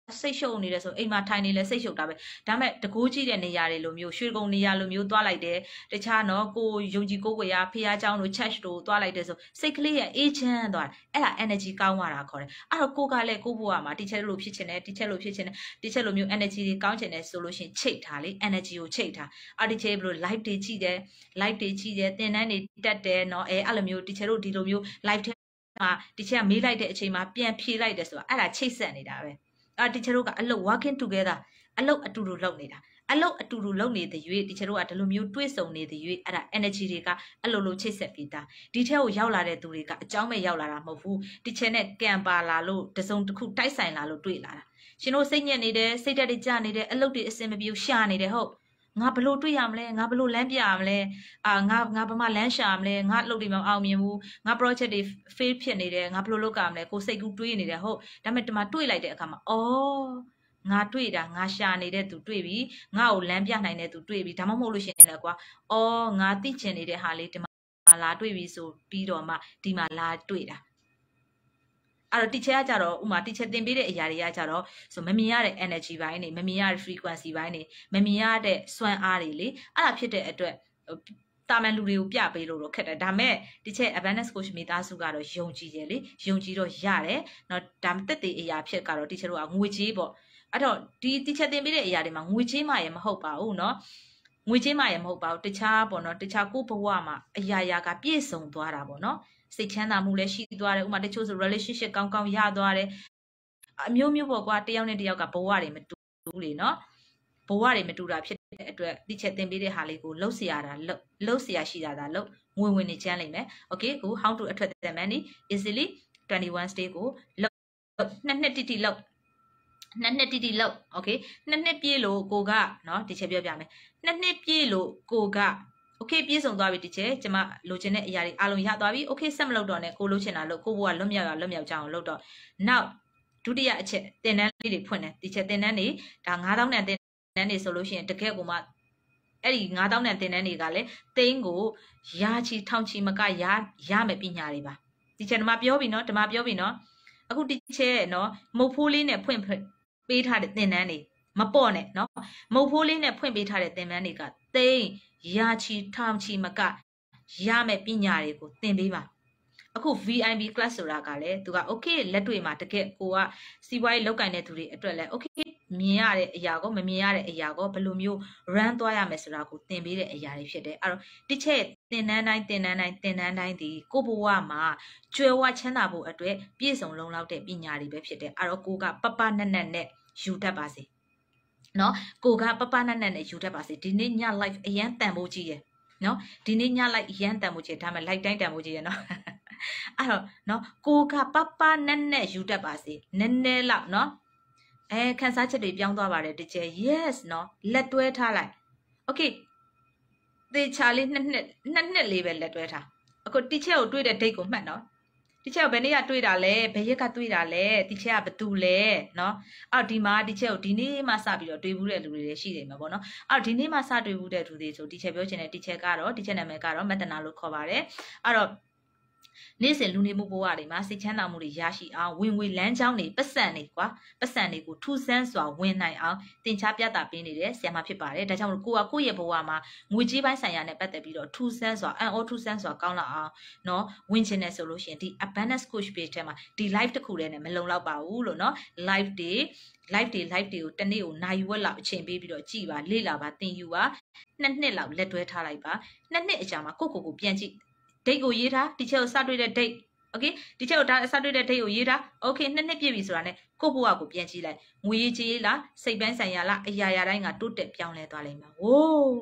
စိတ်ရှုပ်နေတယ်ဆိုအိမ်မှာထိုင်နေလဲစိတ်ရှုပ်တာပဲဒါမဲ့တကူးကြည့်တဲ့နေရာတွေလိုမျိုးရွှေကုန်းနေရာလိုမျိုးသွားလိုက်တယ်တခြားနော်ကိုယုံကြည်ကိုယ်ဝေရဖះเจ้าတို့ church တို့သွားလိုက်တယ်ဆိုစိတ်ကလေးရဲ့အေးချမ်းသွားတယ်အဲ့ဒါ energy ကောင်းသွားတာခေါ်တယ်အဲ့တော့ကိုကလည်းကိုဘဝမှာ teacher လို့ဖြစ်ချင်တယ် teacher လို့ဖြစ်ချင်တယ် teacher လိုမျိုး energy တွေကောင်းချင်တယ်ဆိုလို့ရှိရင်ချိတ်ထားလေ energy ကိုချိတ်ထားအဲ့ teacher ဘယ်လို live တွေကြည့်တယ် live တွေကြည့်တယ်သင်တန်းတွေတက်တယ်နော်အဲ့လိုမျိုး teacher တို့ဒီလိုမျိုး live ထဲမှာ teacher ကမေးလိုက်တဲ့အချိန်မှာပြန်ဖြေလိုက်တယ်ဆိုတာအဲ့ဒါချိတ်ဆက်နေတာပဲအဲ့ teacher တို့ကအလုပ် working together အလုပ်အတူတူလုပ်နေတာအလုပ်အတူတူလုပ်နေတဲ့ရွေး teacher တို့ကဒီလိုမျိုးတွေးဆုံနေတဲ့ရွေးအဲ့ဒါ energy တွေကအလုပ်လို့ချိတ်ဆက်ပြီးသားဒီထဲကိုရောက်လာတဲ့သူတွေကအကြောင်းမဲ့ရောက်လာတာမဟုတ်ဘူး teacher နဲ့ကံပါလာလို့တစုံတစ်ခုတိုက်ဆိုင်လာလို့တွေ့လာတာရှင်တို့စိတ်ညစ်နေတယ်စိတ်ဓာတ်တွေကျနေတယ်အလုပ်တွေအစင်မပြေရှာနေတယ်ဟုတ်ငါဘလို့တွေ့ရမလဲငါဘလို့လမ်းပြရမလဲငါဘာမှလမ်းရှာမလဲငါအလုပ်တွေမအောင်မြင်ဘူးငါ project တွေ fail ဖြစ်နေတယ်ငါဘလို့လုပ်ကြမလဲကိုစိတ်ကူးတွေးနေတယ်ဟုတ်ဒါပေမဲ့ဒီမှာတွေးလိုက်တဲ့အခါမှာအော်ငါတွေ့တာငါရှာနေတဲ့သူတွေ့ပြီငါ့ကိုလမ်းပြနိုင်တဲ့သူတွေ့ပြီဒါမှမဟုတ်လို့ရှိရင်လည်းကွာအော်ငါသိချင်နေတဲ့ဟာလေးဒီမှာလာတွေ့ပြီဆိုပြီးတော့မှဒီမှာလာတွေ့တာအဲ့တော့ teacher ကကြတော့ဥမာ teacher သင်ပေးတဲ့အရာတွေကကြတော့ဆိုမမြင်ရတဲ့ energy ဘိုင်းနေမမြင်ရတဲ့ frequency ဘိုင်းနေမမြင်ရတဲ့စွမ်းအားတွေလေအဲ့ဒါဖြစ်တဲ့အတွက်တာမန်လူတွေကိုပြပေးလို့တော့ခက်တယ်ဒါမဲ့ teacher abundance coach မိသားစုကတော့ယုံကြည်တယ်လေယုံကြည်တော့ရတယ်เนาะဒါတက်တဲ့အရာဖြစ်ကတော့ teacher တို့ကငွေကြေးပေါ့အဲ့တော့ဒီ teacher သင်ပေးတဲ့အရာတွေမှာငွေကြေးမှရမဟုတ်ပါဘူးเนาะငွေကြေးမှရမဟုတ်ပါဘူးတခြားပေါ့เนาะတခြားကိုဘဝမှာအရာရာကပြည့်စုံသွားတာပေါ့เนาะစိတ်ချမ်းသာမှုလည်းရှိသွားတယ်ဥမာတချို့ဆို relationship ကောင်းကောင်းရသွားတယ်အမျိုးမျိုးပေါ့ကွာတယောက်နဲ့တယောက်ကဘဝတွေမတူဘူးလေနော်ဘဝတွေမတူတာဖြစ်တဲ့အတွက်တိချက်သင်ပေးတဲ့ဟာလေးကိုလှုပ်เสียရတာလှုပ်เสียရှိတာလှုပ်ငွေဝင်နေချမ်းလိမ့်မယ် okay ကို how to အထွက်တဲ့ money easily 21 stay ကိုလှုပ်နှစ်တိတိလှုပ်နှစ်တိတိလှုပ် okay နှစ်ပြည့်လို့ကိုကနော်ဒီချက်ပြောပြမယ်နှစ်ပြည့်လို့ကိုကโอเคပြေဆုံးသွားပြီတချေကျမလိုချင်တဲ့အရာတွေအားလုံးရသွားပြီโอเคဆက်မလုပ်တော့နဲ့ကိုလိုချင်တာလို့ကိုဘွားလွတ်မြောက်ကြအောင်လုပ်တော့နောက်ဒုတိယအချက်တင်တန်းလေးတွေဖွင့်တယ်ဒီချက်တင်တန်းတွေဒါ9000နဲ့တင်တန်းတွေဆိုလို့ရှိရင်တကယ်ကိုမှအဲ့ဒီ9000နဲ့တင်တန်းတွေကလည်းသိန်းကိုရာချီထောင်ချီမကရမယ်ပညာတွေပါဒီချက်ဓမ္မပြောပြီနော်အခုဒီချက်နော်မုတ်ဖိုးလေးနဲ့ဖွင့်ပေးထားတဲ့တင်တန်းတွေမပေါ့နဲ့နော်မုတ်ဖိုးလေးနဲ့ဖွင့်ပေးထားတဲ့တင်တန်းတွေကသိန်းရာချီထောင်ချီမကရမယ်ပညာတွေကိုသင်ပေးပါအခု VIP class ဆိုတာကလည်းသူက okay လက်တွေ့မှာတကယ်ကိုကစီးပွားရေးလောက်ကင်တဲ့သူတွေအတွက်လည်း okay မြင်ရတဲ့အရာကိုမမြင်ရတဲ့အရာကိုဘယ်လိုမျိုး run သွားရမယ်ဆိုတာကိုသင်ပေးတဲ့အရာတွေဖြစ်တယ်အဲ့တော့တစ်ချက်သင်တန်းတိုင်းဒီကိုဘဝမှာကျွယ်ဝချမ်းသာဖို့အတွက်ပြည့်စုံလုံလောက်တဲ့ပညာတွေပဲဖြစ်တယ်အဲ့တော့ကိုကပပနက်နဲ့ယူတတ်ပါစေနော်ကိုကပပနက်နဲ့ယူတတ်ပါစေဒီနေ့ည live အရန်တန်ဖို့ကြီးရယ်နော်ဒီနေ့ည live အရန်တန်ဖို့ကြီးဒါမှ live တိုင်းတန်ဖို့ကြီးရယ်နော်အဲ့တော့နော်ကိုကပပနက်နဲ့ယူတတ်ပါစေနည်းနည်းလောက်နော်ခန်းစားချက်တွေပြောင်းသွားပါတယ်တကယ် yes နော်လက်တွဲထားလိုက် okay သေချာလေးနှစ်လေးပဲလက်တွဲထားအခုတီချက်ကိုတွေးတဲ့ date ကိုမှတ်နော်တီချက်ကိုဘယ်နေ့ကတွေးတာလဲဘယ်ရက်ကတွေးတာလဲတီချက်ကဘသူလဲနော်အော်ဒီမှာတီချက်ကိုဒီနေ့မှစပြီးတော့တွေးဘူးတဲ့လူတွေလည်းရှိနေမှာပေါ့နော်အော်ဒီနေ့မှစတွေးဘူးတဲ့လူတွေဆိုတီချက်ပြောချင်တဲ့တီချက်ကတော့တီချက်နာမည်ကတော့မတနာလို့ခေါ်ပါတယ်အဲ့တော့နေ့စဉ်လူနေမှုဘဝတွေမှာစိတ်ချမ်းသာမှုတွေရရှိအောင်ဝင်ငွေလမ်းကြောင်းတွေပတ်စံတွေကိုထူဆန်းစွာဝင်နိုင်အောင်သင်ချပြသပေးနေတဲ့ဆရာမဖြစ်ပါတယ်ဒါကြောင့်မို့ကိုကကိုယ့်ရဲ့ဘဝမှာငွေကြေးပိုင်းဆိုင်ရာနဲ့ပတ်သက်ပြီးတော့ထူဆန်းစွာထူဆန်းစွာကောင်းလာအောင်เนาะဝင်ချင်တယ်ဆိုလို့ရှိရင်ဒီ abundance coach page ထဲမှာဒီ live တစ်ခုတည်းနဲ့မလုံလောက်ပါဘူးလို့เนาะ live တွေကိုတနေ့ကိုနိုင်ဝက်လောက်အချိန်ပေးပြီးတော့ကြည်ပါလေ့လာပါသင်ယူပါနှစ်လောက်လက်တွဲထားလိုက်ပါနှစ်အကြာမှာကိုပြန်ကြည့်date ကိုရေးထားဒီချက်ကိုစတွေ့တဲ့ date okay ဒီချက်ကိုဒါစတွေ့တဲ့ date ကိုရေးထား okay နှစ်ပြည့်ပြီဆိုတာနဲ့ကိုဘဝကိုပြန်ကြည့်လိုက်ငွေရေးကြေးလားစိတ်ပိုင်းဆိုင်ရာလားအရာရာတိုင်းကတိုးတက်ပြောင်းလဲသွားလိမ့်မယ်ဝိုး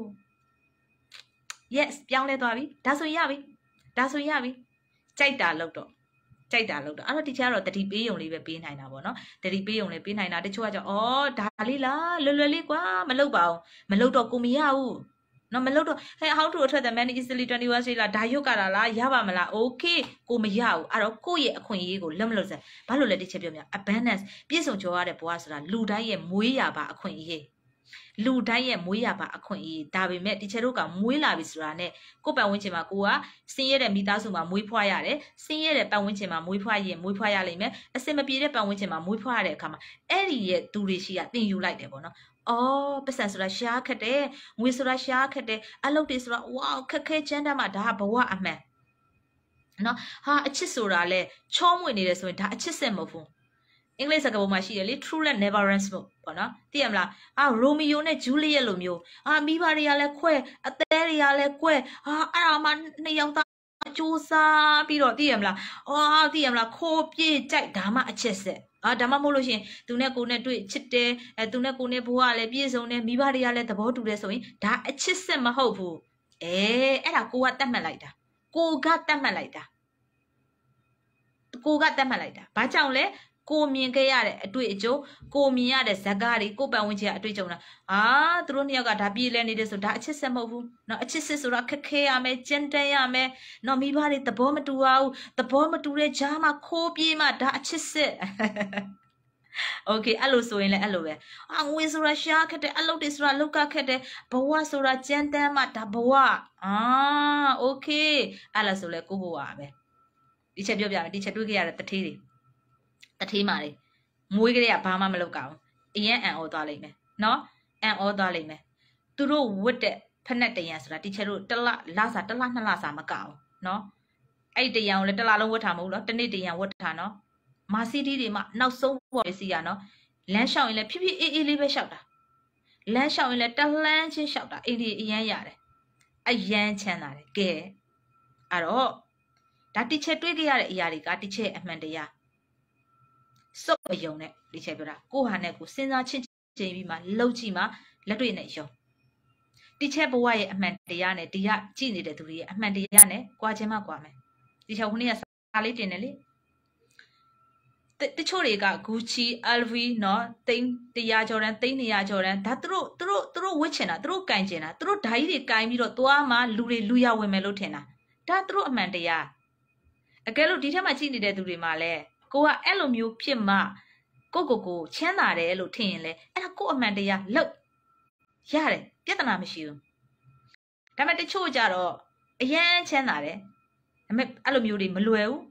yes ပြောင်းလဲသွားပြီဒါဆိုရပြီကြိုက်တာလို့တော့အဲ့တော့ဒီချက်ကတော့တတိပေးယုံလေးပဲပေးနိုင်တာပေါ့နော်တတိပေးယုံလေးပေးနိုင်တာတချို့ကကြောင့်ဒါလေးလားလွယ်လေးကွာမလုပ်ပါဘူးမလုပ်တော့ကိုမရဘူးနော်မလုပ်တော့how to အထွက်တဲ့ money easily 21 day လားဒါရုပ်ကတာလားရပါမလား okay ကိုမရဘူးအဲ့တော့ကိုယ့်ရဲ့အခွင့်အရေးကိုလက်မလွတ်စမ်းဘာလို့လဲတစ်ချက်ပြောပြ abundance ပြည့်စုံကြောရတဲ့ဘဝဆိုတာလူတိုင်းရဲ့မွေးရပါအခွင့်အရေးလူတိုင်းရဲ့မွေးရပါအခွင့်အရေးဒါပေမဲ့တီချာတို့ကမွေးလာပြီဆိုတာနဲ့ကိုယ့်ပတ်ဝန်းကျင်မှာကိုကဆင်းရဲတဲ့မိသားစုမှာမွေးဖွားရတယ်ဆင်းရဲတဲ့ပတ်ဝန်းကျင်မှာမွေးဖွားရင်မွေးဖွားရလိမ့်မယ်အစင်မပြေတဲ့ပတ်ဝန်းကျင်မှာမွေးဖွားရတဲ့အခါမှာအဲ့ဒီရဲ့သူတွေရှိကတင်ယူလိုက်တယ်ပေါ့နော်အော်ပတ်စံဆိုတာရှားခက်တယ်ငွေဆိုတာရှားခက်တယ်အလုပ်တွေဆိုတာဝါခက်ခဲချမ်းတမ်းမှဒါကဘဝအမှန်နော်ဟာအချစ်ဆိုတာလဲချောမွေ့နေတယ်ဆိုရင်ဒါအချစ်စစ်မဟုတ်ဘူးအင်္ဂလိပ်စကားပုံမှာရှိတယ်လေ true love never runs ပေါ့နော်သိရမလားရိုမီယိုနဲ့ဂျူလီယက်လိုမျိုးမိဘတွေကလည်းခွဲအသေးတွေကလည်းကွဲအဲ့ဒါမှနှစ်ယောက်သားစူးစားပြီးတော့သိရမလားသိရမလားခိုးပြေးကြိုက်ဒါမှအချစ်စစ်ဒါမှမဟုတ်လို့ရှင်သူနဲ့ကိုနဲ့တွေ့ချစ်တယ်သူနဲ့ကိုနဲ့ဘိုးကလည်းပြည့်စုံတယ်မိဘတွေကလည်းသဘောတူတယ်ဆိုရင်ဒါအချစ်စစ်မဟုတ်ဘူးအဲ့ဒါကိုကတတ်မှတ်လိုက်တာကိုကတတ်မှတ်လိုက်တာဘာကြောင့်လဲကိုမြင်ခဲ့ရတဲ့အတွေ့အကြုံကိုမြင်ရတဲ့ဇာတ်ကားတွေကိုပတ်ဝန်းကျင်အတွေ့အကြုံလားသူတို့နှစ်ယောက်ကဒါပြေးလဲနေတယ်ဆိုဒါအချစ်စစ်မဟုတ်ဘူးเนาะအချစ်စစ်ဆိုတာခက်ခဲရမယ်ကြမ်းတမ်းရမယ်เนาะမိဘတွေသဘောမတူအောင်သဘောမတူတဲ့ကြားမှာခိုးပြေးမှဒါအချစ်စစ်โอเคအဲ့လိုဆိုရင်လည်းအဲ့လိုပဲငွေဆိုတာရှားခက်တယ်အလုပ်တွေဆိုတာလောက်ကခက်တယ်ဘဝဆိုတာကြမ်းတမ်းမှဒါဘဝโอเคအဲ့လားဆိုလဲကိုဘဝပဲဒီချက်ပြောပြမယ်ဒီချက်တွေးခဲ့ရတဲ့တထေးတွေတထေးမာတွေမွေးကလေးကဘာမှမလုပ်ကြဘူးအရင်အံ့ဩသွားလိမ့်မယ်နော်အံ့ဩသွားလိမ့်မယ်သူတို့ဝတ်တဲ့ဖက်နဲ့တရံဆိုတာတီချာတို့တစ်လနှစ်လစာမကအောင်နော်အဲ့ဒီတရံကိုလည်းတစ်လလုံးဝတ်ထားမဟုတ်လို့တနေ့တရံဝတ်ထားနော်မာစီတီတွေမှနောက်ဆုံးပေါ်စီရနော်လမ်းလျှောက်ရင်လည်းဖြည်းဖြည်းအေးအေးလေးပဲလျှောက်တာလမ်းလျှောက်ရင်လည်းတလှမ်းချင်းလျှောက်တာအိမ်ဒီအရန်ရတယ်အရန်ချမ်းသာတယ်ကဲအဲ့တော့ဒါတီချာတွေးခဲ့ရတဲ့အရာတွေကတီချာအမှန်တရားစုပ်အယုံနဲ့ဒီချက်ပြောတာကိုဟာနဲ့ကိုစဉ်းစားချင်းချင်းပြီးမှလှုပ်ကြည့်မှလက်တွေ့နဲ့ယုံဒီချက်ဘဝရဲ့အမှန်တရားနဲ့ဒီကကြည့်နေတဲ့သူတွေရဲ့အမှန်တရားနဲ့ကြွားခြင်းမှကြွားမယ်ဒီချက်ခုနေ့ကစာလေးတင်တယ်လေတချို့တွေက Gucci LV เนาะသိန်း100ကျော်တန်းသိန်း200ကျော်တန်းဒါသူတို့ဝတ်ချင်တာသူတို့ကင်ချင်တာသူတို့ဓာကြီးတွေကင်ပြီးတော့သွားမှလူတွေလူရဝင်မယ်လို့ထင်တာဒါသူတို့အမှန်တရားအကယ်လို့ဒီထက်မှကြည့်နေတဲ့သူတွေမှာလဲကိုကအဲ့လိုမျိုးဖြစ်မှကိုချမ်းသာတယ်လို့ထင်ရင်လဲအဲ့ဒါကိုအမှန်တရားလောက်ရတယ်ပြဿနာမရှိဘူးဒါပေမဲ့တချို့ကြတော့အရန်ချမ်းသာတယ်ဒါပေမဲ့အဲ့လိုမျိုးတွေမလွယ်ဘူး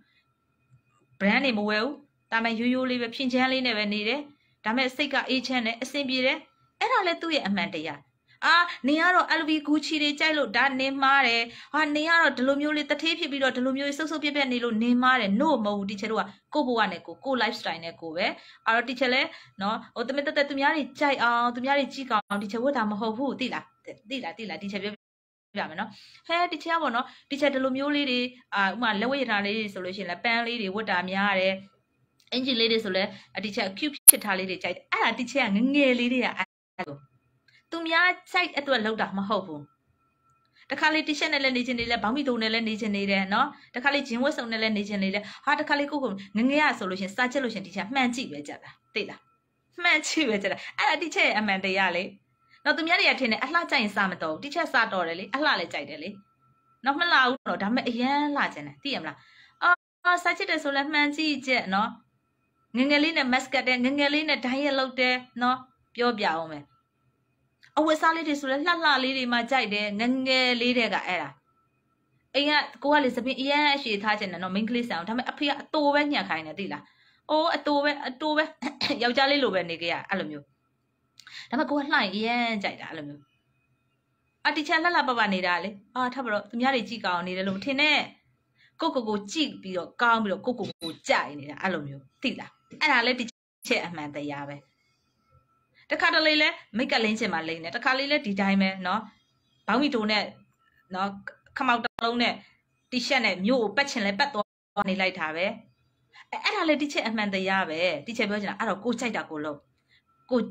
brand တွေမဝယ်ဘူးဒါပေမဲ့ရိုးရိုးလေးပဲဖြင်းချမ်းလေးနဲ့ပဲနေတယ်ဒါပေမဲ့စိတ်ကအေးချမ်းတယ်အဆင်ပြေတယ်အဲ့ဒါလဲသူ့ရဲ့အမှန်တရားနေကတော့ LV Gucci တွေကြိုက်လို့ဒါနေမှားတယ်နေကတော့ဒီလိုမျိုးလေးတထေးဖြစ်ပြီးတော့ဒီလိုမျိုးစုပ်စုပ်ပြက်ပြက်နေလို့နေမှားတယ် no မဟုတ်ဘူးတီချာတို့ကကိုဘဝနဲ့ကို lifestyle နဲ့ကိုပဲအဲ့တော့တီချာလဲနော်တမင်တက်သူများတွေကြိုက်အောင်သူများတွေကြည့်ကောင်းတီချာဝတ်တာမဟုတ်ဘူးသိလားတီချာပြောပြမယ်နော်တီချာပေါ့နော်တီချာဒီလိုမျိုးလေးတွေဥမာလက်ဝဲရထားလေးတွေဆိုလို့ရှိရင်လဲပန်းလေးတွေဝတ်တာများတယ်အင်ဂျင်လေးတွေဆိုလဲတီချာ cute ဖြစ်ထားလေးတွေကြိုက်အဲ့ဒါတီချာကငယ်လေးတွေကအဲ့လိုသူများစိုက်အတွက်လောက်တာမဟုတ်ဘူးတခါလေးတီရှပ်နဲ့လည်းနေချင်နေလဲဘောင်းမီတုံနဲ့လည်းနေချင်နေတယ်နော်တခါလေးဂျင်းဝတ်စုံနဲ့လည်းနေချင်နေလဲတခါလေးကိုငငယ်ရဆိုလို့ရှင်စားချက်လို့ရှင်တီရှပ်မှန်ကြည့်ပဲကြတာသိလားမှန်ကြည့်ပဲကြတာအဲ့ဒါတီချပ်ရဲ့အမှန်တရားလေနော်သူများတွေကထင်တယ်အလှကြိုက်ရင်စားမတော်တီချပ်စားတော်တယ်လေအလှလည်းကြိုက်တယ်လေနော်မလှဘူးတော့ဒါပေမဲ့အရန်လှချင်တယ်သိရမလားစားချက်တယ်ဆိုလဲမှန်ကြည့်ချက်နော်ငငယ်လေးနဲ့ mask တဲ့ငငယ်လေးနဲ့ဒိုင်းရက်လောက်တယ်နော်ပြောပြအောင်မယ်အဝတ်စားလေးတွေဆိုလဲလှလှလေးတွေမှကြိုက်တယ်ငငယ်လေးတွေကအဲ့ဒါအိမ်ကကိုကလေစပင်းအရန်အရှိထားချင်တယ်နော်မိန်းကလေးဆန်အောင်ဒါပေမဲ့အဖေကအတိုးပဲညှက်ခိုင်းတယ်သိလားအတိုးပဲယောက်ျားလေးလိုပဲနေကြရအဲ့လိုမျိုးဒါပေမဲ့ကိုကလှရင်အရန်ကြိုက်တာအဲ့လိုမျိုးတီချာလှလှပပနေတာလေထပ်ပြီးတော့သူများတွေကြည့်ကောင်းနေတယ်လို့မထင်နဲ့ကိုကြည့်ပြီးတော့ကောင်းပြီးတော့ကိုကြိုက်နေတာအဲ့လိုမျိုးသိလားအဲ့ဒါလည်းတီချာအမှန်တရားပဲတခါတလေလဲမိတ်ကလင်းချင်မှလိမ့်တယ်တခါလေးလဲဒီတိုင်းပဲเนาะဘောင်းမီတိုနဲ့เนาะခမောက်တလုံးနဲ့တီရှပ်နဲ့မြို့ကိုပတ်ချင်လဲပတ်သွားနေလိုက်တာပဲအဲ့ဒါလဲတီချက်အမှန်တရားပဲတီချက်ပြောချင်တာအဲ့တော့ကိုကြိုက်တာကိုလို့အဲ့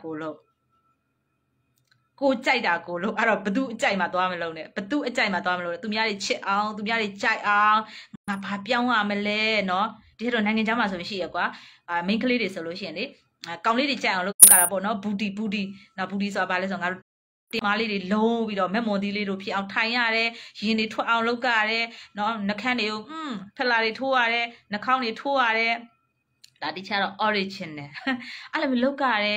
တော့ဘသူအကြိုက်မှသွားမလို့နဲ့ဘသူအကြိုက်မှသွားမလို့သူများတွေချစ်အောင်သူများတွေကြိုက်အောင်ငါဘာပြောင်းရမလဲเนาะဒီတော့နိုင်ငံခြားမှာဆိုရှိရကွာမိန်းကလေးတွေဆိုလို့ရှိရင်လေကောင်လေးတွေကြိုက်အောင်လုပ်ကြတာပေါ့နော်ဘူတီနော်ဘူတီဆိုတာဘာလဲဆိုတော့ငါတို့တင်မားလေးတွေလုံးပြီးတော့မက်မွန်သီးလေးတို့ဖြစ်အောင်ထိုင်ရတယ်ရင်တွေထွက်အောင်လုပ်ရတယ်နော်နှခမ်းတွေကိုဖလာတွေထိုးရတယ်နှာခေါင်းတွေထိုးရတယ်ဒါတခြားတော့ original အဲ့လိုမျိုးလုပ်ရတယ်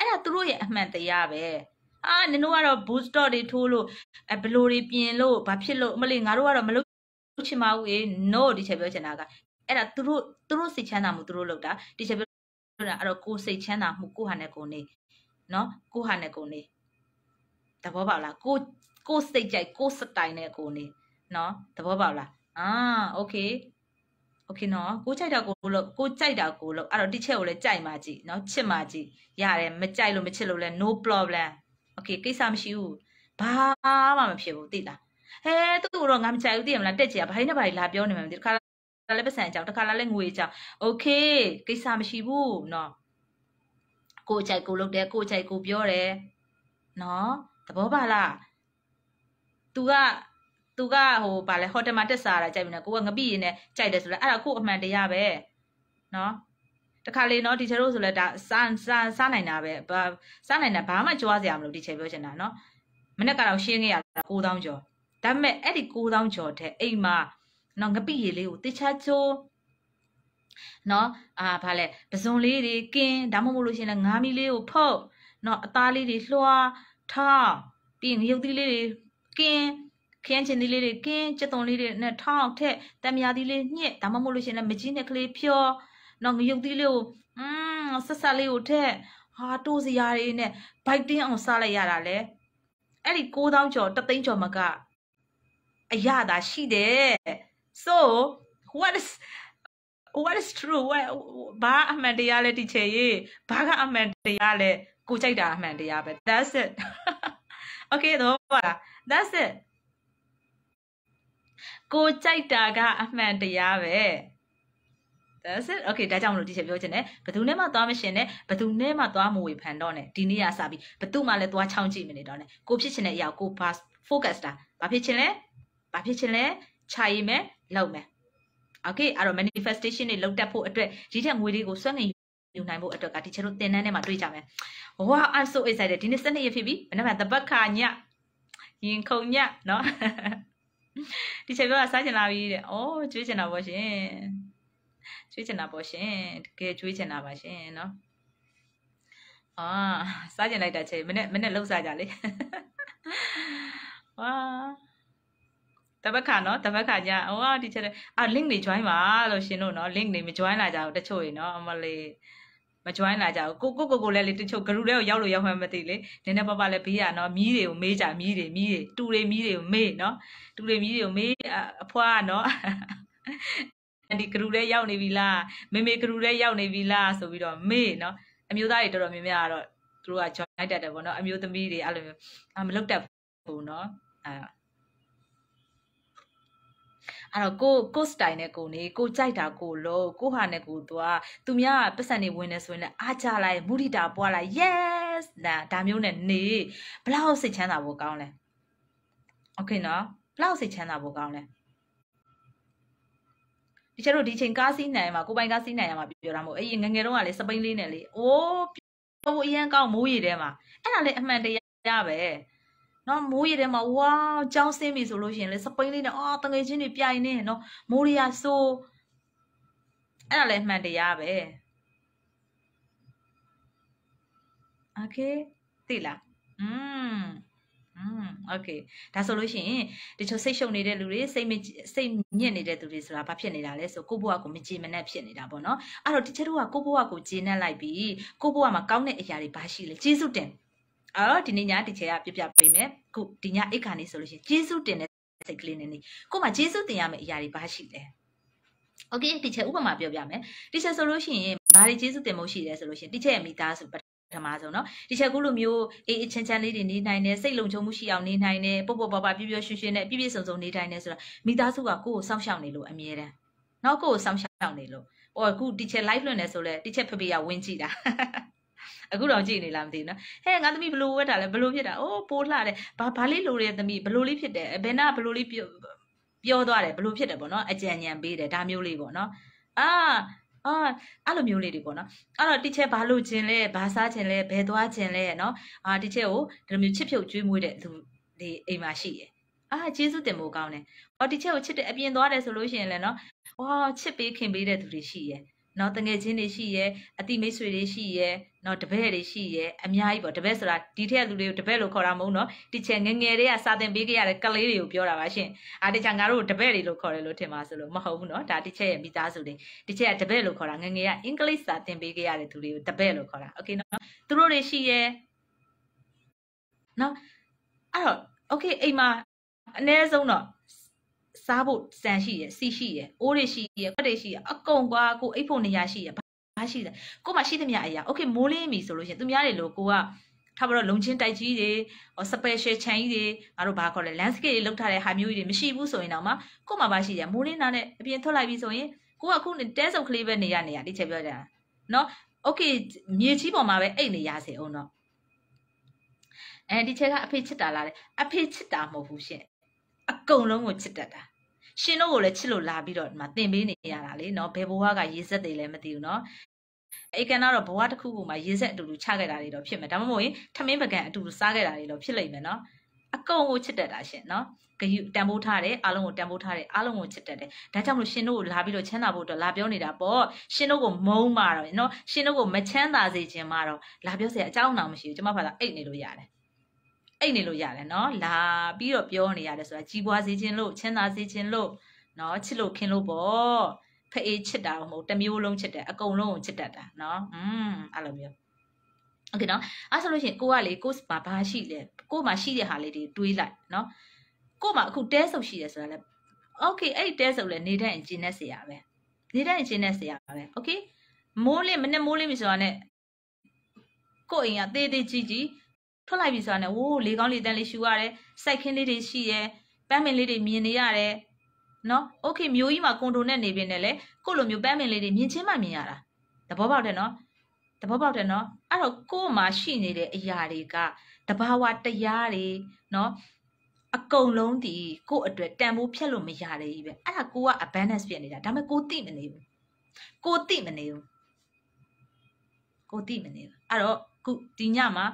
အဲ့ဒါသူတို့ရဲ့အမှန်တရားပဲနင်တို့ကတော့ booster တွေထိုးလို့ဘလိုတွေပြင်လို့ဘာဖြစ်လို့မလေးငါတို့ကတော့မလုပ်ချင်ပါဘူး no ဒီချက်ပြောချင်တာကအဲ့ဒါသူတို့စိတ်ချမ်းသာမှုသူတို့လုပ်တာဒီချက်ပြောတာအဲ့တော့ကိုစိတ်ချမ်းသာမှုကိုဟာနဲ့ကိုနေနော်ကိုဟာနဲ့ကိုနေသဘောပေါက်လားကိုစိတ်ကြိုက်ကိုစတိုင်နဲ့ကိုနေနော်သဘောပေါက်လားโอเคနော်ကိုကြိုက်တာကိုလို့ကိုကြိုက်တာကိုလို့အဲ့တော့တစ်ချက်ကိုလည်းကြိုက်မှကြည့်နော်ချစ်မှကြည့်ရတယ်မကြိုက်လို့မချစ်လို့လည်း no problem โอเคကိစ္စမရှိဘူးဘာမှမဖြစ်ဘူးသိလားသူ့ကိုတော့ငါမကြိုက်ဘူးသိရမလားတက်ကြရဘာနဲ့ဘာလာပြောနေမှမသိတခါလည်းပတ်စံအကြောင်းတခါလည်းငွေအကြောင်းโอเคကိစ္စမရှိဘူးနော်ကိုကြိုက်ကိုလုပ်တယ်ကိုကြိုက်ကိုပြောတယ်နော်သဘောပါလား तू ကဟိုဗာလဲဟိုတယ်မှာတက်စားတာကြိုက်ပြီနော်ကိုကငပိရင်းနဲ့ကြိုက်တယ်ဆိုလဲအဲ့ဒါကိုအမှန်တရားပဲနော်တခါလေနော်ဒီချေတို့ဆိုလဲဒါစားနိုင်တာပဲစားနိုင်တာဘာမှကြွားစရာမလိုဒီချေပြောချင်တာနော်မနေ့ကတော့ရှင်းခဲ့ရတာ9000ကျော်ဒါပေမဲ့အဲ့ဒီ9000ကျော်တဲ့အိမ်မှာနော်ငပိရည်လေးကိုတခြားချိုးနော်ဗာလဲပဇွန်လေးတွေကင်းဒါမှမဟုတ်လို့ရှရင်လဲငါးမီလေးကိုဖုတ်နော်အသားလေးတွေလွှာထောင်းပြီးငရုတ်သီးလေးတွေကင်းခင်းချင်းသီးလေးတွေကင်းကြက်သွန်လေးတွေနဲ့ထောင်းထက်တမယာသီးလေးညှစ်ဒါမှမဟုတ်လို့ရှရင်လဲမကြီးနဲ့ကလေးဖြောနော်ငရုတ်သီးလေးကိုဆက်လေးကိုထက်တိုးစရာတွေနဲ့ဘိုက်တင်းအောင်စားလိုက်ရတာလေအဲ့ဒီ9000ကျော်3သိန်းကျော်မကအရသာရှိတယ် so what is true ဘာအမှန်တရားလဲဒီချေရေးဘာကအမှန်တရားလဲကိုကြိုက်တာအမှန်တရားပဲ that's it okay တော့ပါ that's it ကိုကြိုက်တာကအမှန်တရားပဲ that's it okay ဒါကြောင့်မလို့ဒီချက်ပြောချင်တယ်ဘယ်သူနဲ့မှသွားမရှင်နဲ့ဘယ်သူနဲ့မှသွားမဝေဖန်တော့နဲ့ဒီနေ့ကစပြီးဘယ်သူမှလည်းသွားချောင်းကြည့်မနေတော့နဲ့ကိုဖြစ်ချင်တဲ့အရာကို focus တာဘာဖြစ်ချင်လဲခြာရည်မယ်လောက်မယ်okay အဲ့တော့ manifestation တွေလောက်တက်ဖို့အတွက်ဒီထက်ငွေတွေကိုစွန့်ငင်ယူနိုင်ဖို့အတွက်ကဒီချက်တို့သင်တန်းထဲမှာတွေ့ကြမယ် wow I'm so excited ဒီနေ့12ရက်ဖြစ်ပြီမနေ့ကတပတ်ခါညရင်ခုန်ညနော်ဒီချက်ပြောတာစားချင်လာပြီတဲ့ဩကျွေးချင်တာပေါ့ရှင်တကယ်ကျွေးချင်တာပါရှင်နော်စားချင်လိုက်တာချက်မနေ့လှုပ်စားကြလေဝါတပတ်ခါနော်တပတ်ခါညဒီချက်link တွေ join ပါလို့ရှင်တို့နော် link တွေမ join လာကြဘူးတချို့ရေနော်အမလေးမ join လာကြဘူးကိုလည်းလေတချို့ group တွေကိုရောက်လို့ရောက်မှမသိလေနည်းနည်းပါးပါလည်းဘေးရနော်မီးတွေကိုမေးကြမီးတွေတူတွေမီးတွေကိုမေးနော်တူတွေမီးတွေကိုမေးအဖွားနော်ဒီ group ထဲရောက်နေပြီလားမေ group ထဲရောက်နေပြီလားဆိုပြီးတော့မေးနော်အမျိုးသားတွေတော်တော်များများကတော့သူတို့က join တတ်တယ်ပေါ့နော်အမျိုးသမီးတွေအဲ့လိုမျိုးမလုပ်တတ်ဘူးနော်အဲ့တော့ကို style နဲ့ကိုနေကိုကြိုက်တာကိုလို့ကိုဟာနဲ့ကိုသွားသူများပတ်စံနေဝင်နေဆိုရင်လည်းအားကြလိုက်မုဒိတာပွားလိုက် yes ဒါမျိုးနဲ့နေဘလောက်စိတ်ချမ်းသာဖို့ကောင်းလဲ okay နော်ဘလောက်စိတ်ချမ်းသာဖို့ကောင်းလဲဒီကျတော့ဒီချိန်ကားစီးနိုင်မှာကိုပိုင်ကားစီးနိုင်ရမှာပြောတာမဟုတ်အေးငငယ်တုန်းကလေစပိန်လေးနဲ့လေပြောဖို့အရင်ကောင်းမိုးရီထဲမှာအဲ့ဒါလေအမှန်တရားပဲနော်မိုးရီထဲမှာဝါကြောင်းဆင်းပြီဆိုလို့ရှိရင်လေစပိန်လေးနဲ့တငယ်ချင်းတွေပြိုင်နေနော်မိုးရီယာဆိုအဲ့ဒါလေအမှန်တရားပဲ okay သိလားokay ဒါဆိုလို့ရှိရင်ဒီချိုစိတ်ရှုပ်နေတဲ့လူတွေစိတ်ညစ်နေတဲ့သူတွေဆိုတာဘာဖြစ်နေတာလဲဆိုကိုဘွားကိုမကြည်မနှက်ဖြစ်နေတာပေါ့နော်အဲ့တော့တချို့ကကိုဘွားကိုကြည်နှက်လိုက်ပြီးကိုဘွားမှာကောင်းတဲ့အရာတွေဘာရှိလဲကျေးဇူးတင်ဒီနေ့ညဒီချေကပြပေးမယ်ခုဒီညအိတ်ခါနေဆိုလို့ရှိရင်ကျေးဇူးတင်တဲ့စိတ်ကလေးနဲ့နေကိုမှကျေးဇူးတင်ရမယ့်အရာတွေဘာရှိလဲ okay ဒီချေဥပမာပြောပြမယ်ဒီချေဆိုလို့ရှိရင်ဘာတွေကျေးဇူးတင်မှုရှိလဲဆိုလို့ရှိရင်ဒီချေရဲ့မိသားစုပထမဆုံးเนาะဒီချက်ကူလိုမျိုးအေးချမ်းချမ်းလေးတွေနေနိုင်တယ်စိတ်လုံခြုံမှုရှိအောင်နေနိုင်တယ်ပုတ်ပပပြပြရွှင်ရွှင်နဲ့ပြပြစုံစုံနေတိုင်းနဲ့ဆိုတာမိသားစုကကိုယ့်ကိုစောင့်ရှောက်နေလို့အမြဲတမ်းเนาะကိုယ့်ကိုစောင့်ရှောက်နေလို့အခုဒီချက် live လွှင့်နေဆိုလဲဒီချက်ဖဖေကဝင်ကြည့်တာအခုတော့ကြည့်နေလားမသိဘူးเนาะငါသမီးဘလို့ဝတ်တာလဲဘလို့ဖြစ်တာပိုးလှတယ်ဘာလေးလိုတဲ့သမီးဘလို့လေးဖြစ်တယ်ဘယ်နာဘလို့လေးပြောသွားတယ်ဘလို့ဖြစ်တယ်ပေါ့เนาะအကြံဉာဏ်ပေးတယ်ဒါမျိုးလေးပေါ့เนาะအဲ့လိုမျိုးလေးတွေပေါ့နော်အဲ့တော့ဒီချက်ဘာလို့ခြင်းလဲဘာစားခြင်းလဲဘယ်သွားခြင်းလဲနော်ဒီချက်ကိုဒီလိုမျိုးချစ်ဖြုတ်ကျွေးမွေးတဲ့သူဒီအိမ်မှာရှိရယ်ကျေးဇူးတင်ဖို့ကောင်းတယ်ဒီချက်ကိုချစ်တဲ့အပြင်သွားတယ်ဆိုလို့ရှိရင်လည်းနော်ချစ်ပေးခင်ပေးတဲ့သူတွေရှိရယ်နော်တငယ်ချင်းတွေရှိရဲအတိမိတ်ဆွေတွေရှိရဲနော်တပည့်တွေရှိရဲအများကြီးပေါ့တပည့်ဆိုတာဒီထက်လူတွေကိုတပည့်လို့ခေါ်တာမဟုတ်နော်တီချာငငယ်တွေကစာသင်ပေးခဲ့ရတဲ့ကလေးတွေကိုပြောတာပါရှင်တီချာငါတို့တပည့်တွေလို့ခေါ်တယ်လို့ထင်ပါဆိုလို့မဟုတ်ဘူးနော်ဒါတီချာရဲ့မိသားစုတွေတီချာကတပည့်လို့ခေါ်တာငငယ်ကအင်္ဂလိပ်စာသင်ပေးခဲ့ရတဲ့သူတွေကိုတပည့်လို့ခေါ်တာโอเคနော်သူတို့တွေရှိရဲနော်အဲ့တော့โอเคအိမ်မှာအနည်းဆုံးတော့စားဖို့စံရှိရစီရှိရအိုးတွေရှိရခွက်တွေရှိရအကုန်ကွာကိုအိတ်ဖို့နေရရှိရဘာရှိလဲကိုမှရှိသမျှအရာโอเคမိုးလင်းပြီဆိုလို့ရှိရင်သူများတွေလို့ကိုကထားပါတော့လုံချင်းတိုက်ကြီးတွေစပယ်ရှယ်ခြံကြီးတွေငါတို့ဘာခေါ်လဲ landscape တွေလောက်ထားတဲ့ဟာမျိုးကြီးတွေမရှိဘူးဆိုရင်တော့မှကိုမှဘာရှိရမိုးလင်းတာနဲ့အပြင်ထွက်လိုက်ပြီဆိုရင်ကိုကအခုတဲစုပ်ကလေးပဲနေရဒီချက်ပြောကြတာနော်โอเคမြေကြီးပေါ်မှာပဲအိတ်နေရစေအောင်တော့ဒီချက်ကအဖေချစ်တာလားအဖေချစ်တာမဟုတ်ဘူးရှင်အကုန်လုံးကိုချစ်တတ်တာရှင်တို့ကိုလည်းချစ်လို့လာပြီးတော့ဒီမှာသင်ပေးနေရတာလေနော်ဘယ်ဘဝကရေစက်တွေလည်းမသိဘူးနော်အဲ့ကန်တော့ဘဝတစ်ခုခုမှာရေစက်အတူတူချခဲ့တာတွေတော့ဖြစ်မယ်ဒါမှမဟုတ်ရင်ထမင်းပကံအတူတူစားခဲ့တာတွေတော့ဖြစ်လိမ့်မယ်နော်အကုန်ကိုချစ်တတ်တာရှင်နော်ဂယုတန်ဖိုးထားတယ်အားလုံးကိုတန်ဖိုးထားတယ်အားလုံးကိုချစ်တတ်တယ်ဒါကြောင့်မလို့ရှင်တို့ကိုလာပြီးတော့ချမ်းသာဖို့အတွက်လာပြောနေတာပေါ့ရှင်တို့ကိုမုန်းမှာတော့နော်ရှင်တို့ကိုမချမ်းသာစေခြင်းမှာတော့လာပြောစရာအကြောင်းအောင်မရှိဘူးကျွန်မဖာသာအိတ်နေလို့ရတယ်အိတ်နေလို့ရတယ်နော်လာပြီးတော့ပြောနေရတယ်ဆိုတာကြီးပွားစေခြင်းလို့ချမ်းသာစေခြင်းလို့နော်ချစ်လို့ခင်လို့ပေါ့ဖအေးချစ်တာမဟုတ်တမျိုးလုံးချစ်တယ်အကုန်လုံးကိုချစ်တတ်တာနော်အဲ့လိုမျိုးโอเคနော်အဲ့ဆိုလို့ရှိရင်ကိုကလေကိုမှာဘာရှိလဲကိုမှာရှိတဲ့ဟာလေးတွေတွေးလိုက်နော်ကိုမှာအခုတဲဆုပ်ရှိတယ်ဆိုတာလဲโอเคအဲ့ဒီတဲဆုပ်လဲနေတဲ့အင်ဂျင်နဲ့ဆရာပဲနေတဲ့အင်ဂျင်နဲ့ဆရာပဲโอเคမိုးလင်းမနေ့မိုးလင်းပြီဆိုတာနဲ့ကိုအိမ်ကသေးသေးကြီးကြီးထွက်လိုက်ပြီဆိုတာနဲ့ဝိုးလေကောင်းလေတန်းလေးရှူရတယ်စိုက်ခင်းလေးတွေရှိရဲပန်းမင်လေးတွေမြင်နေရတယ်နော်โอเคမျိုးကြီးမှာကွန်ဒိုနဲ့နေပြီနဲ့လေကိုလိုမျိုးပန်းမင်လေးတွေမြင်ချင်းမှမြင်ရတာသဘောပေါက်တယ်နော်သဘောပေါက်တယ်နော်အဲ့တော့ကို့မှာရှိနေတဲ့အရာတွေကတဘာဝတရားတွေနော်အကုန်လုံးဒီကို့အတွက်တန်ဖိုးဖြတ်လို့မရတဲ့ကြီးပဲအဲ့ဒါကိုက abundance ဖြစ်နေတာဒါပေမဲ့ကိုသိမနေဘူးကိုသိမနေဘူးအဲ့တော့ခုဒီညမှာ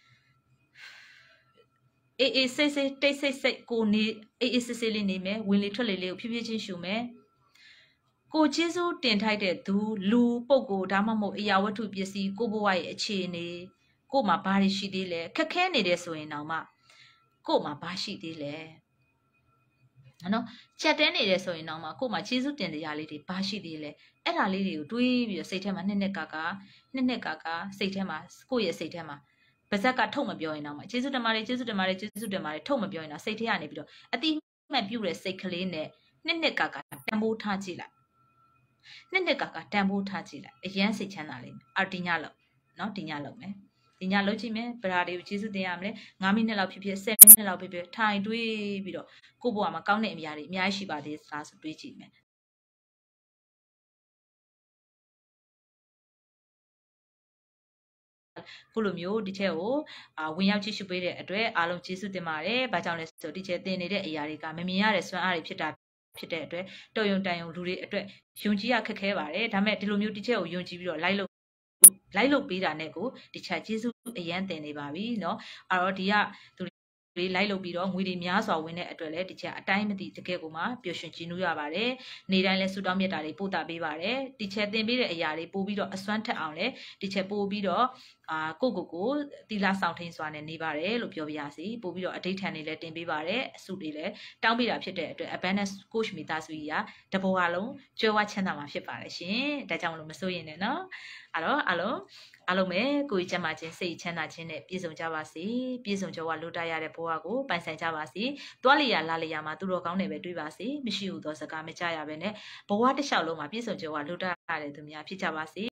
အေးစိတ်တိတ်စိတ်ကိုနေအေးစစ်လေးနေမယ်ဝင်လေထွက်လေလေးကိုဖြည်းဖြည်းချင်းရှုမယ်ကိုကျေးဇူးတင်ထိုက်တဲ့သူလူပုဂ္ဂိုလ်ဒါမှမဟုတ်အရာဝတ္ထုပစ္စည်းကိုဘဝရဲ့အခြေအနေကို့မှာဘာတွေရှိသေးလဲခက်ခဲနေတယ်ဆိုရင်တော့မှကို့မှာဘာရှိသေးလဲနော်ချက်တဲနေတယ်ဆိုရင်တော့မှကို့မှာကျေးဇူးတင်တရားလေးတွေဘာရှိသေးလဲအဲ့ဒါလေးတွေကိုတွေးပြီးတော့စိတ်ထဲမှာနှစ်ကာစိတ်ထဲမှာကိုယ့်ရဲ့စိတ်ထဲမှာပါဇက်ကထုတ်မပြောရင်တော့မှကျေးဇူးတင်ပါတယ်ထုတ်မပြောရင်တော့စိတ်ထဲကနေပြီးတော့အတိအမှတ်ပြုတဲ့စိတ်ကလေးနဲ့နှစ်ကာတန်ဖိုးထားကြည့်လိုက်နှစ်ကာတန်ဖိုးထားကြည့်လိုက်အရန်စိတ်ချမ်းသာလိမ့်မယ်အော်ဒီညလောက်နော်ဒီညလောက်မယ်ဒီညလောက်ကြည့်မယ်ဗရာတွေကိုကျေးဇူးတင်ရမလဲ9မိနစ်လောက်ဖြစ်10မိနစ်လောက်ဖြစ်ထိုင်တွေးပြီးတော့ကိုယ့်ဘဝမှာကောင်းတဲ့အရာတွေအများကြီးရှိပါသေးလားဆိုတွေးကြည့်မယ်ခုလိုမျိုးဒီချက်ကိုဝင်ရောက်ကြည့်ရှုပေးတဲ့အတွက်အားလုံးကျေးဇူးတင်ပါတယ်။ဘာကြောင့်လဲဆိုတော့ဒီချက်သင်နေတဲ့အရာတွေကမမြင်ရတဲ့စွမ်းအားတွေဖြစ်တဲ့အတွက်တော်ရုံတန်ရုံလူတွေအတွက်ယုံကြည်ရခက်ခဲပါတယ်။ဒါပေမဲ့ဒီလိုမျိုးဒီချက်ကိုယုံကြည်ပြီးတော့လိုက်လို့ပေးတာနဲ့ကိုဒီချက်ကျေးဇူးအရန်တင်နေပါပြီเนาะအဲ့တော့ဒီကသူတွေလိုက်လုပ်ပြီးတော့ငွေတွေများစွာဝင်တဲ့အတွက်လည်းဒီချက်အတိုင်းမသိတကယ်ကိုမှပျော်ရွှင်ကြည်နူးရပါတယ်။နေတိုင်းလဲဆူတောင်းမြတ်တာတွေပို့တာပေးပါတယ်။ဒီချက်တင်ပေးတဲ့အရာတွေပို့ပြီးတော့အစွမ်းထက်အောင်လဲဒီချက်ပို့ပြီးတော့ကိုတီလာဆောင်ထိန်စွာနဲ့နေပါတယ်လို့ပြောပြရစီပို့ပြီးတော့အဋိဌာန်တွေလည်းတင်ပေးပါတယ်အစုတွေလည်းတောင်းပေးတာဖြစ်တဲ့အတွက် abundance coach မိသားစုကြီးကတဘောအလုံးကျွဲဝချမ်းသာမှာဖြစ်ပါတယ်ရှင်ဒါကြောင့်မလို့မစိုးရင်လည်းเนาะအဲ့တော့အားလုံးပဲကိုယ်ကျမ်းမာခြင်းစိတ်ချမ်းသာခြင်းနဲ့ပြည့်စုံကြပါစေပြည့်စုံကြွားလို့တရတဲ့ဘဝကိုပိုင်ဆိုင်ကြပါစေတွားလျာလာလျာမှာသူတော်ကောင်းတွေပဲတွေ့ပါစေမရှိဘူးသောစကားမကြရဘဲနဲ့ဘဝတစ်လျှောက်လုံးမှာပြည့်စုံကြွားလို့တရတဲ့သူများဖြစ်ကြပါစေ